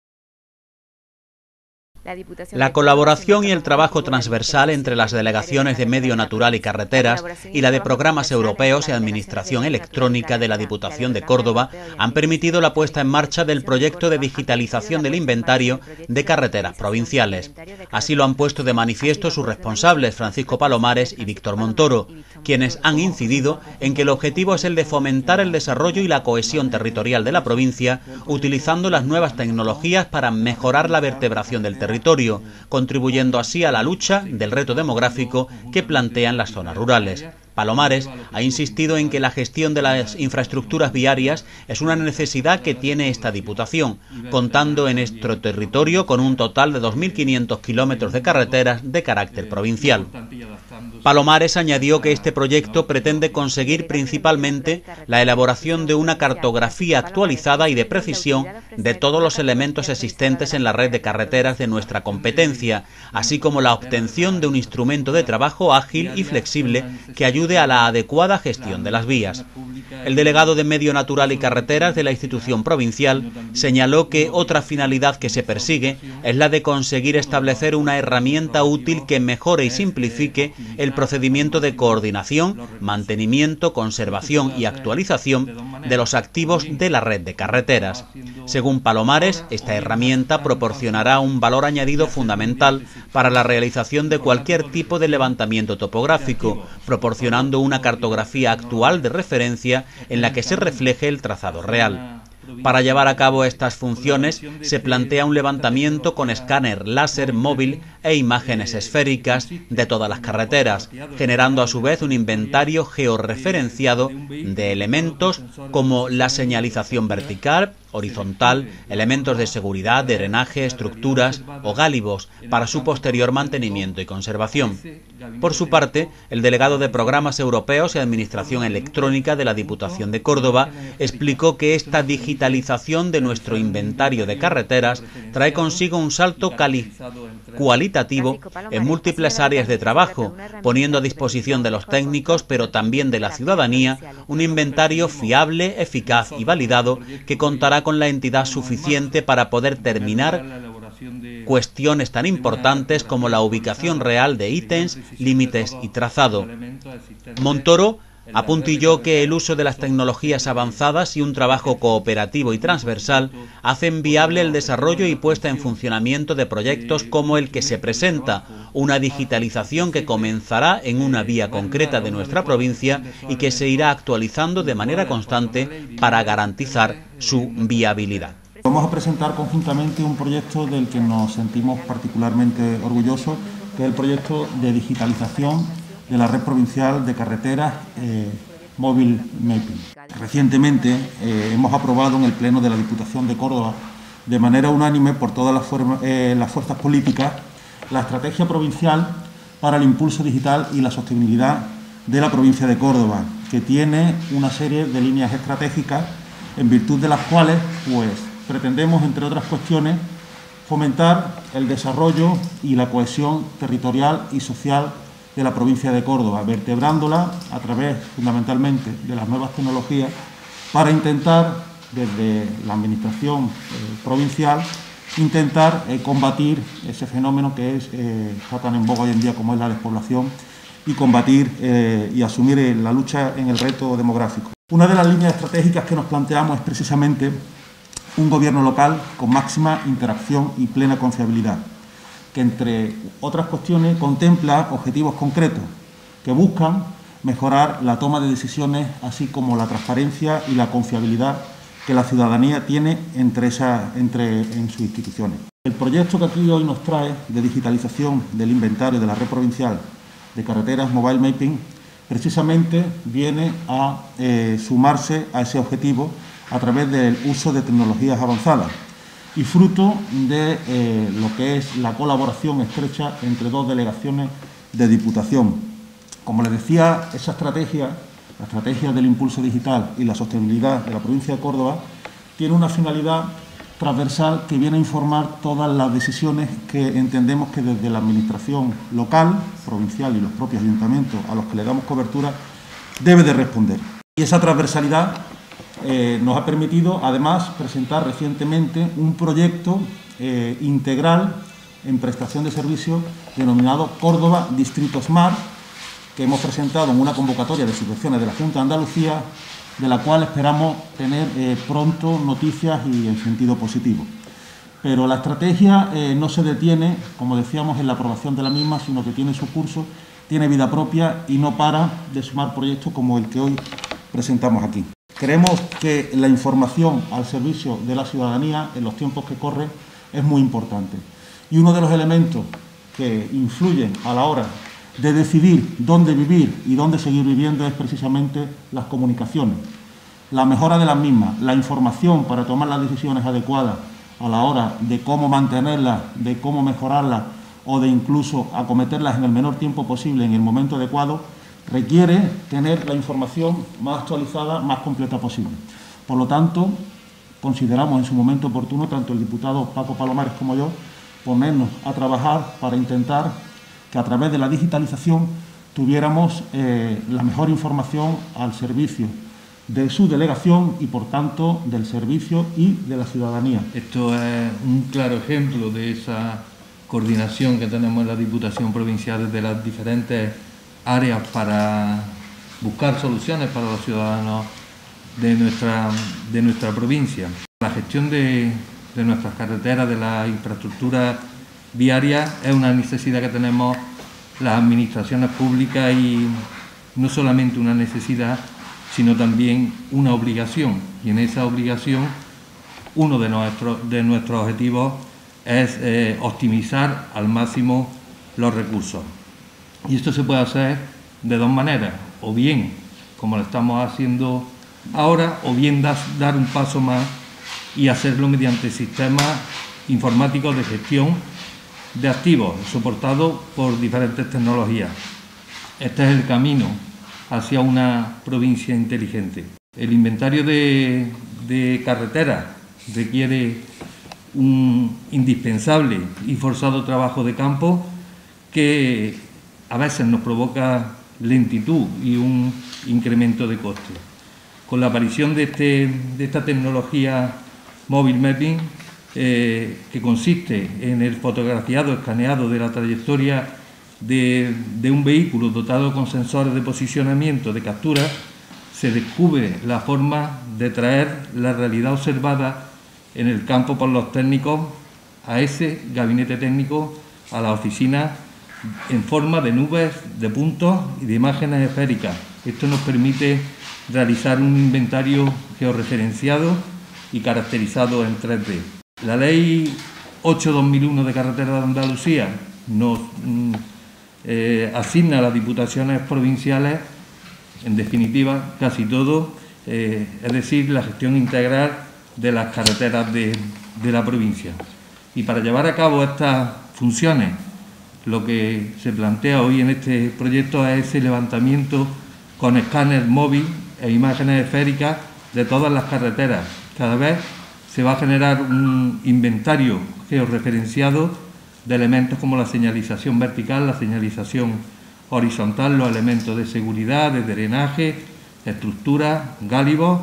La colaboración y el trabajo transversal entre las delegaciones de Medio Natural y Carreteras y la de Programas Europeos y Administración Electrónica de la Diputación de Córdoba han permitido la puesta en marcha del proyecto de digitalización del inventario de carreteras provinciales. Así lo han puesto de manifiesto sus responsables, Francisco Palomares y Víctor Montoro, quienes han incidido en que el objetivo es el de fomentar el desarrollo y la cohesión territorial de la provincia, utilizando las nuevas tecnologías para mejorar la vertebración del territorio, contribuyendo así a la lucha del reto demográfico que plantean las zonas rurales. Palomares ha insistido en que la gestión de las infraestructuras viarias es una necesidad que tiene esta Diputación, contando en nuestro territorio con un total de 2.500 kilómetros de carreteras de carácter provincial. Palomares añadió que este proyecto pretende conseguir principalmente la elaboración de una cartografía actualizada y de precisión de todos los elementos existentes en la red de carreteras de nuestra competencia, así como la obtención de un instrumento de trabajo ágil y flexible que ayude a la adecuada gestión de las vías. El delegado de Medio Natural y Carreteras de la institución provincial señaló que otra finalidad que se persigue es la de conseguir establecer una herramienta útil que mejore y simplifique el procedimiento de coordinación, mantenimiento, conservación y actualización de los activos de la red de carreteras. Según Palomares, esta herramienta proporcionará un valor añadido fundamental para la realización de cualquier tipo de levantamiento topográfico, proporcionando una cartografía actual de referencia en la que se refleje el trazado real. Para llevar a cabo estas funciones se plantea un levantamiento con escáner láser móvil e imágenes esféricas de todas las carreteras, generando a su vez un inventario georreferenciado de elementos como la señalización vertical, horizontal, elementos de seguridad, de drenaje, estructuras o gálibos para su posterior mantenimiento y conservación. Por su parte, el delegado de Programas Europeos y Administración Electrónica de la Diputación de Córdoba explicó que esta digitalización de nuestro inventario de carreteras trae consigo un salto cualitativo en múltiples áreas de trabajo, poniendo a disposición de los técnicos, pero también de la ciudadanía, un inventario fiable, eficaz y validado que contará con la entidad suficiente para poder terminar cuestiones tan importantes como la ubicación real de ítems, límites y trazado. Montoro apuntilló que el uso de las tecnologías avanzadas y un trabajo cooperativo y transversal hacen viable el desarrollo y puesta en funcionamiento de proyectos como el que se presenta, una digitalización que comenzará en una vía concreta de nuestra provincia y que se irá actualizando de manera constante para garantizar su viabilidad. Vamos a presentar conjuntamente un proyecto del que nos sentimos particularmente orgullosos, que es el proyecto de digitalización de la red provincial de carreteras Mobile Mapping. Recientemente hemos aprobado en el Pleno de la Diputación de Córdoba, de manera unánime por todas las fuerzas políticas, la estrategia provincial para el impulso digital y la sostenibilidad de la provincia de Córdoba, que tiene una serie de líneas estratégicas en virtud de las cuales pues, pretendemos, entre otras cuestiones, fomentar el desarrollo y la cohesión territorial y social de la provincia de Córdoba, vertebrándola a través fundamentalmente de las nuevas tecnologías para intentar, desde la administración provincial, intentar combatir ese fenómeno que está tan en boga hoy en día como es la despoblación y combatir y asumir la lucha en el reto demográfico. Una de las líneas estratégicas que nos planteamos es precisamente un gobierno local con máxima interacción y plena confiabilidad, que entre otras cuestiones contempla objetivos concretos que buscan mejorar la toma de decisiones, así como la transparencia y la confiabilidad que la ciudadanía tiene en sus instituciones. El proyecto que aquí hoy nos trae de digitalización del inventario de la red provincial de carreteras Mobile Mapping precisamente viene a sumarse a ese objetivo a través del uso de tecnologías avanzadas y fruto de lo que es la colaboración estrecha entre dos delegaciones de Diputación. Como les decía, esa estrategia, la estrategia del impulso digital y la sostenibilidad de la provincia de Córdoba, tiene una finalidad transversal que viene a informar todas las decisiones que entendemos que desde la administración local, provincial y los propios ayuntamientos a los que le damos cobertura, debe de responder. Y esa transversalidad nos ha permitido, además, presentar recientemente un proyecto integral en prestación de servicios denominado Córdoba Distrito Smart, que hemos presentado en una convocatoria de subvenciones de la Junta de Andalucía, de la cual esperamos tener pronto noticias y en sentido positivo. Pero la estrategia no se detiene, como decíamos, en la aprobación de la misma, sino que tiene su curso, tiene vida propia y no para de sumar proyectos como el que hoy presentamos aquí. Creemos que la información al servicio de la ciudadanía en los tiempos que corren es muy importante. Y uno de los elementos que influyen a la hora de decidir dónde vivir y dónde seguir viviendo es precisamente las comunicaciones. La mejora de las mismas, la información para tomar las decisiones adecuadas a la hora de cómo mantenerlas, de cómo mejorarlas o de incluso acometerlas en el menor tiempo posible en el momento adecuado, requiere tener la información más actualizada, más completa posible. Por lo tanto, consideramos en su momento oportuno, tanto el diputado Paco Palomares como yo, ponernos a trabajar para intentar que a través de la digitalización tuviéramos la mejor información al servicio de su delegación y, por tanto, del servicio y de la ciudadanía. Esto es un claro ejemplo de esa coordinación que tenemos en la Diputación Provincial de las diferentes áreas para buscar soluciones para los ciudadanos de nuestra provincia. La gestión de nuestras carreteras, de la infraestructura viaria, es una necesidad que tenemos las administraciones públicas y no solamente una necesidad, sino también una obligación. Y en esa obligación, uno de nuestros objetivos es optimizar al máximo los recursos. Y esto se puede hacer de dos maneras, o bien, como lo estamos haciendo ahora, o bien dar un paso más y hacerlo mediante sistemas informáticos de gestión de activos, soportados por diferentes tecnologías. Este es el camino hacia una provincia inteligente. El inventario de carreteras requiere un indispensable y forzado trabajo de campo que a veces nos provoca lentitud y un incremento de costes. Con la aparición de esta tecnología Mobile Mapping, que consiste en el fotografiado, escaneado de la trayectoria de un vehículo dotado con sensores de posicionamiento de captura, se descubre la forma de traer la realidad observada en el campo por los técnicos a ese gabinete técnico, a la oficina, en forma de nubes, de puntos y de imágenes esféricas. Esto nos permite realizar un inventario georreferenciado y caracterizado en 3D. La Ley 8/2001 de Carreteras de Andalucía nos asigna a las diputaciones provinciales En definitiva, casi todo, es decir, la gestión integral de las carreteras de la provincia. Y para llevar a cabo estas funciones, lo que se plantea hoy en este proyecto es ese levantamiento con escáner móvil e imágenes esféricas de todas las carreteras. Cada vez se va a generar un inventario georreferenciado de elementos como la señalización vertical, la señalización horizontal, los elementos de seguridad, de drenaje, estructuras, gálibos,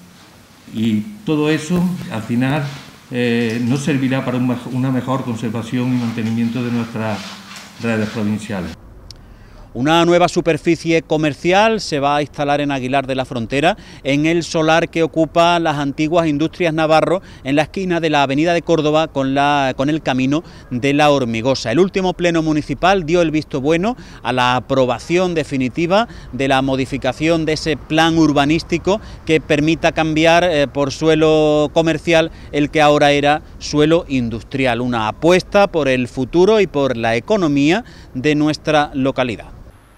y todo eso al final nos servirá para una mejor conservación y mantenimiento de nuestras redes provinciales. Una nueva superficie comercial se va a instalar en Aguilar de la Frontera, en el solar que ocupa las antiguas Industrias Navarro, en la esquina de la Avenida de Córdoba con el Camino de la Hormigosa. El último pleno municipal dio el visto bueno a la aprobación definitiva de la modificación de ese plan urbanístico que permita cambiar por suelo comercial el que ahora era suelo industrial. Una apuesta por el futuro y por la economía de nuestra localidad.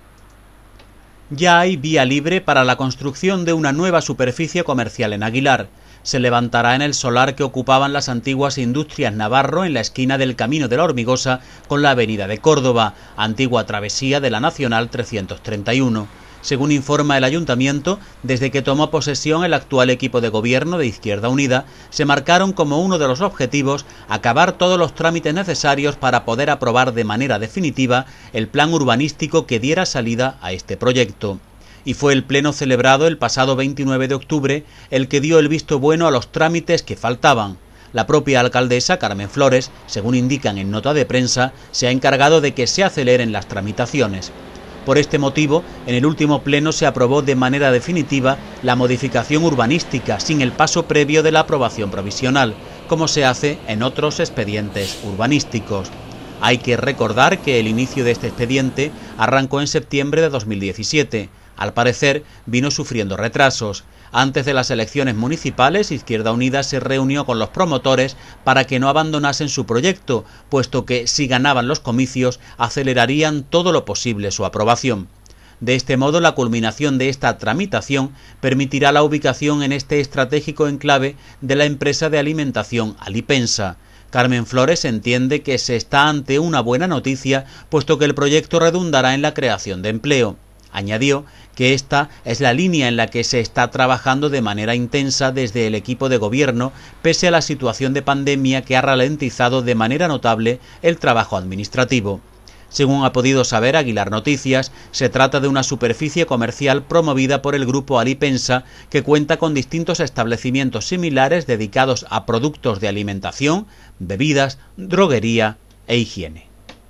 Ya hay vía libre para la construcción de una nueva superficie comercial en Aguilar. Se levantará en el solar que ocupaban las antiguas Industrias Navarro en la esquina del Camino de la Hormigosa con la Avenida de Córdoba, antigua travesía de la Nacional 331. Según informa el Ayuntamiento, desde que tomó posesión el actual equipo de gobierno de Izquierda Unida, se marcaron como uno de los objetivos acabar todos los trámites necesarios para poder aprobar de manera definitiva el plan urbanístico que diera salida a este proyecto. Y fue el pleno celebrado el pasado 29 de octubre el que dio el visto bueno a los trámites que faltaban. La propia alcaldesa, Carmen Flores, según indican en nota de prensa, se ha encargado de que se aceleren las tramitaciones. Por este motivo, en el último pleno se aprobó de manera definitiva la modificación urbanística sin el paso previo de la aprobación provisional, como se hace en otros expedientes urbanísticos. Hay que recordar que el inicio de este expediente arrancó en septiembre de 2017. Al parecer, vino sufriendo retrasos. Antes de las elecciones municipales, Izquierda Unida se reunió con los promotores para que no abandonasen su proyecto, puesto que, si ganaban los comicios, acelerarían todo lo posible su aprobación. De este modo, la culminación de esta tramitación permitirá la ubicación en este estratégico enclave de la empresa de alimentación Alipensa. Carmen Flores entiende que se está ante una buena noticia, puesto que el proyecto redundará en la creación de empleo. Añadió que esta es la línea en la que se está trabajando de manera intensa desde el equipo de gobierno, pese a la situación de pandemia que ha ralentizado de manera notable el trabajo administrativo. Según ha podido saber Aguilar Noticias, se trata de una superficie comercial promovida por el grupo Alipensa, que cuenta con distintos establecimientos similares dedicados a productos de alimentación, bebidas, droguería e higiene.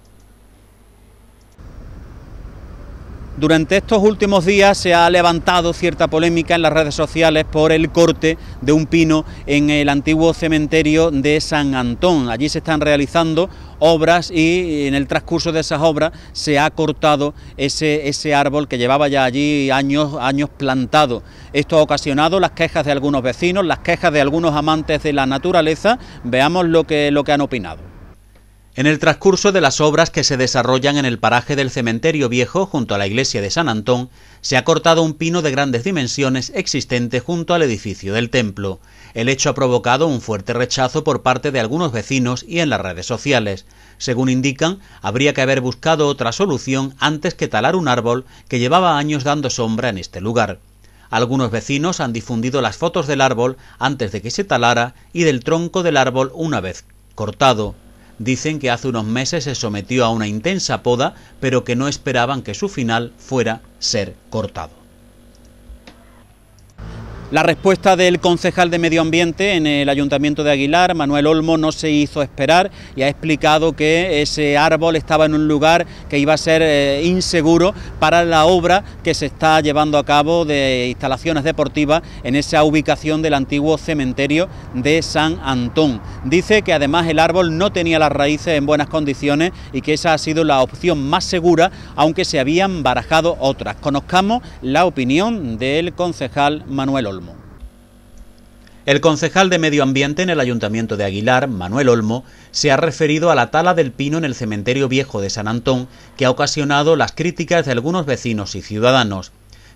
Durante estos últimos días se ha levantado cierta polémica en las redes sociales por el corte de un pino en el antiguo cementerio de San Antón. Allí se están realizando obras y en el transcurso de esas obras se ha cortado ese árbol que llevaba ya allí años plantado. Esto ha ocasionado las quejas de algunos vecinos, las quejas de algunos amantes de la naturaleza. Veamos lo que han opinado. En el transcurso de las obras que se desarrollan en el paraje del Cementerio Viejo, junto a la iglesia de San Antón, se ha cortado un pino de grandes dimensiones existente junto al edificio del templo. El hecho ha provocado un fuerte rechazo por parte de algunos vecinos y en las redes sociales. Según indican, habría que haber buscado otra solución antes que talar un árbol que llevaba años dando sombra en este lugar. Algunos vecinos han difundido las fotos del árbol antes de que se talara y del tronco del árbol una vez cortado. Dicen que hace unos meses se sometió a una intensa poda, pero que no esperaban que su final fuera ser cortado. La respuesta del concejal de Medio Ambiente en el Ayuntamiento de Aguilar, Manuel Olmo, no se hizo esperar y ha explicado que ese árbol estaba en un lugar que iba a ser inseguro para la obra que se está llevando a cabo de instalaciones deportivas en esa ubicación del antiguo cementerio de San Antón. Dice que además el árbol no tenía las raíces en buenas condiciones y que esa ha sido la opción más segura, aunque se habían barajado otras. Conozcamos la opinión del concejal Manuel Olmo. El concejal de Medio Ambiente en el Ayuntamiento de Aguilar, Manuel Olmo, se ha referido a la tala del pino en el Cementerio Viejo de San Antón, que ha ocasionado las críticas de algunos vecinos y ciudadanos.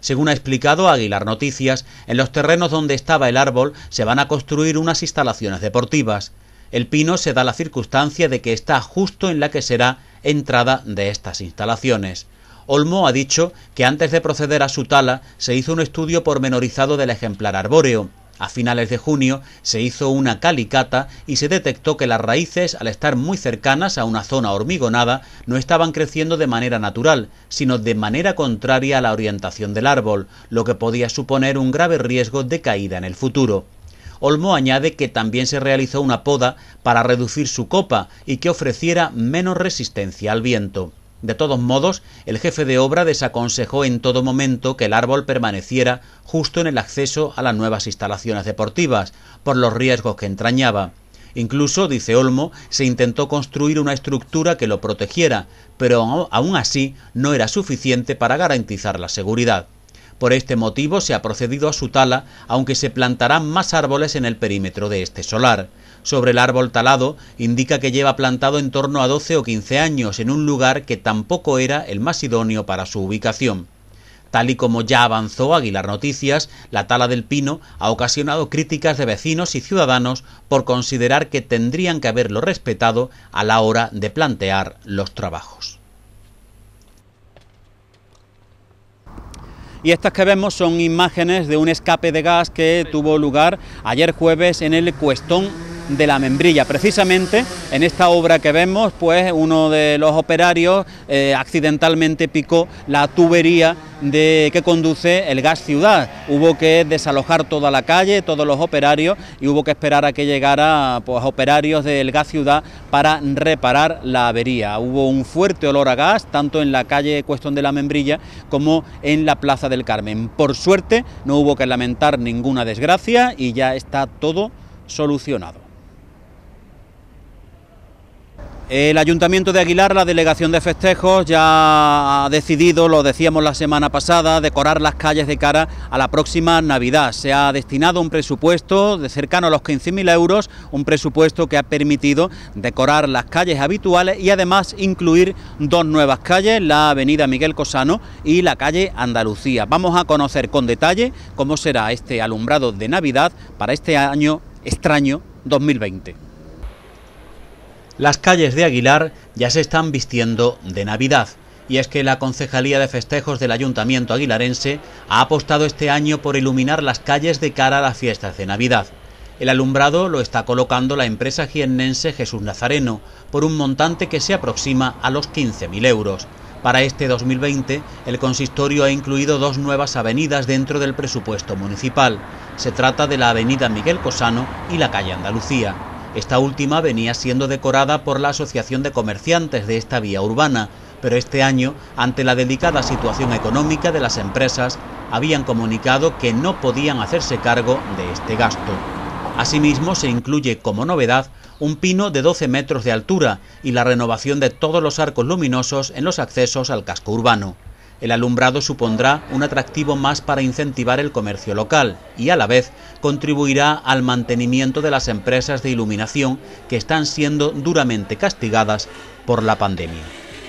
Según ha explicado Aguilar Noticias, en los terrenos donde estaba el árbol se van a construir unas instalaciones deportivas. El pino se da la circunstancia de que está justo en la que será entrada de estas instalaciones. Olmo ha dicho que antes de proceder a su tala se hizo un estudio pormenorizado del ejemplar arbóreo. A finales de junio se hizo una calicata y se detectó que las raíces, al estar muy cercanas a una zona hormigonada, no estaban creciendo de manera natural, sino de manera contraria a la orientación del árbol, lo que podía suponer un grave riesgo de caída en el futuro. Olmo añade que también se realizó una poda para reducir su copa y que ofreciera menos resistencia al viento. De todos modos, el jefe de obra desaconsejó en todo momento que el árbol permaneciera justo en el acceso a las nuevas instalaciones deportivas, por los riesgos que entrañaba. Incluso, dice Olmo, se intentó construir una estructura que lo protegiera, pero aún así no era suficiente para garantizar la seguridad. Por este motivo se ha procedido a su tala, aunque se plantarán más árboles en el perímetro de este solar. Sobre el árbol talado indica que lleva plantado en torno a 12 o 15 años en un lugar que tampoco era el más idóneo para su ubicación. Tal y como ya avanzó Aguilar Noticias, la tala del pino ha ocasionado críticas de vecinos y ciudadanos por considerar que tendrían que haberlo respetado a la hora de plantear los trabajos. Y estas que vemos son imágenes de un escape de gas que tuvo lugar ayer jueves en el Cuestón de la Membrilla. Precisamente en esta obra que vemos, pues uno de los operarios accidentalmente picó la tubería que conduce el Gas Ciudad. Hubo que desalojar toda la calle, todos los operarios, y hubo que esperar a que llegara pues operarios del Gas Ciudad para reparar la avería. Hubo un fuerte olor a gas tanto en la calle Cuestón de la Membrilla como en la Plaza del Carmen. Por suerte no hubo que lamentar ninguna desgracia y ya está todo solucionado. El Ayuntamiento de Aguilar, la Delegación de Festejos, ya ha decidido, lo decíamos la semana pasada, decorar las calles de cara a la próxima Navidad. Se ha destinado un presupuesto de cercano a los 15.000 euros, un presupuesto que ha permitido decorar las calles habituales y además incluir dos nuevas calles, la avenida Miguel Cosano y la calle Andalucía. Vamos a conocer con detalle cómo será este alumbrado de Navidad para este año extraño 2020. Las calles de Aguilar ya se están vistiendo de Navidad, y es que la Concejalía de Festejos del Ayuntamiento aguilarense ha apostado este año por iluminar las calles de cara a las fiestas de Navidad. El alumbrado lo está colocando la empresa jiennense Jesús Nazareno, por un montante que se aproxima a los 15.000 euros. Para este 2020, el consistorio ha incluido dos nuevas avenidas dentro del presupuesto municipal. Se trata de la avenida Miguel Cosano y la calle Andalucía. Esta última venía siendo decorada por la Asociación de Comerciantes de esta vía urbana, pero este año, ante la delicada situación económica de las empresas, habían comunicado que no podían hacerse cargo de este gasto. Asimismo, se incluye como novedad un pino de 12 metros de altura y la renovación de todos los arcos luminosos en los accesos al casco urbano. El alumbrado supondrá un atractivo más para incentivar el comercio local y a la vez contribuirá al mantenimiento de las empresas de iluminación que están siendo duramente castigadas por la pandemia.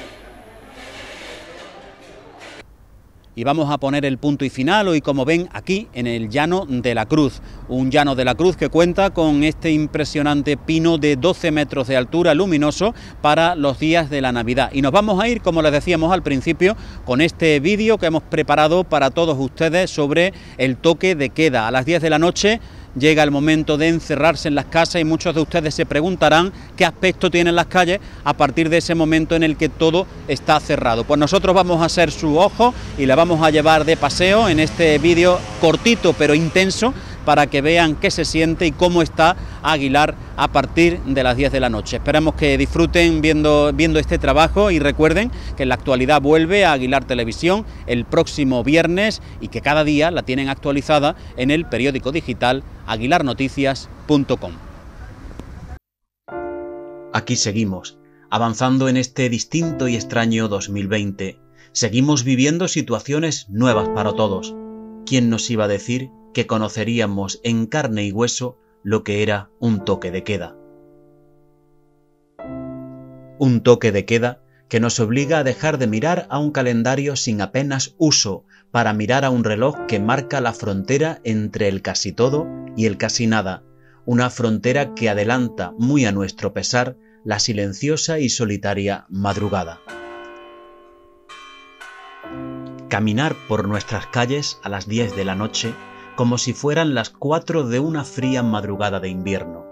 Y vamos a poner el punto y final hoy, como ven, aquí en el Llano de la Cruz. Un Llano de la Cruz que cuenta con este impresionante pino de 12 metros de altura luminoso para los días de la Navidad. Y nos vamos a ir, como les decíamos al principio, con este vídeo que hemos preparado para todos ustedes sobre el toque de queda. A las 10 de la noche llega el momento de encerrarse en las casas y muchos de ustedes se preguntarán qué aspecto tienen las calles a partir de ese momento en el que todo está cerrado. Pues nosotros vamos a ser su ojo y le vamos a llevar de paseo en este vídeo cortito pero intenso para que vean qué se siente y cómo está Aguilar a partir de las 10 de la noche. Esperamos que disfruten viendo este trabajo y recuerden que en la actualidad vuelve a Aguilar Televisión el próximo viernes y que cada día la tienen actualizada en el periódico digital aguilarnoticias.com. Aquí seguimos, avanzando en este distinto y extraño 2020. Seguimos viviendo situaciones nuevas para todos. ¿Quién nos iba a decir que conoceríamos en carne y hueso lo que era un toque de queda? Un toque de queda que nos obliga a dejar de mirar a un calendario sin apenas uso para mirar a un reloj que marca la frontera entre el casi todo y el casi nada, una frontera que adelanta, muy a nuestro pesar, la silenciosa y solitaria madrugada. Caminar por nuestras calles a las 10 de la noche como si fueran las 4 de una fría madrugada de invierno.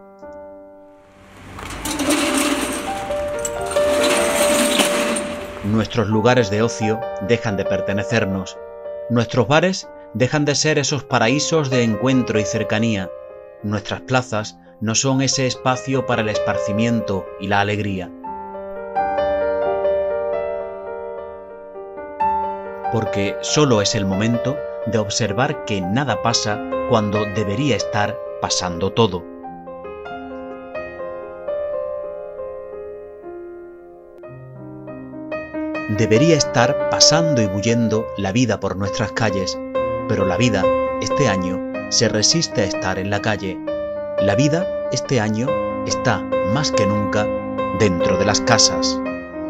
Nuestros lugares de ocio dejan de pertenecernos. Nuestros bares dejan de ser esos paraísos de encuentro y cercanía. Nuestras plazas no son ese espacio para el esparcimiento y la alegría. Porque solo es el momento de observar que nada pasa cuando debería estar pasando todo. Debería estar pasando y bullendo la vida por nuestras calles, pero la vida, este año, se resiste a estar en la calle. La vida, este año, está, más que nunca, dentro de las casas.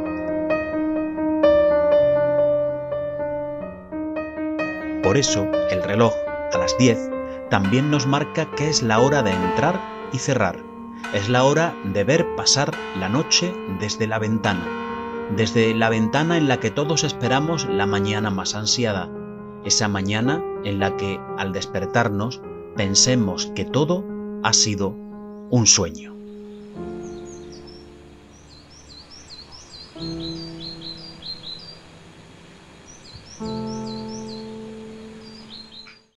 Por eso, el reloj, a las 10, también nos marca que es la hora de entrar y cerrar. Es la hora de ver pasar la noche desde la ventana en la que todos esperamos la mañana más ansiada, esa mañana en la que, al despertarnos, pensemos que todo ha sido un sueño.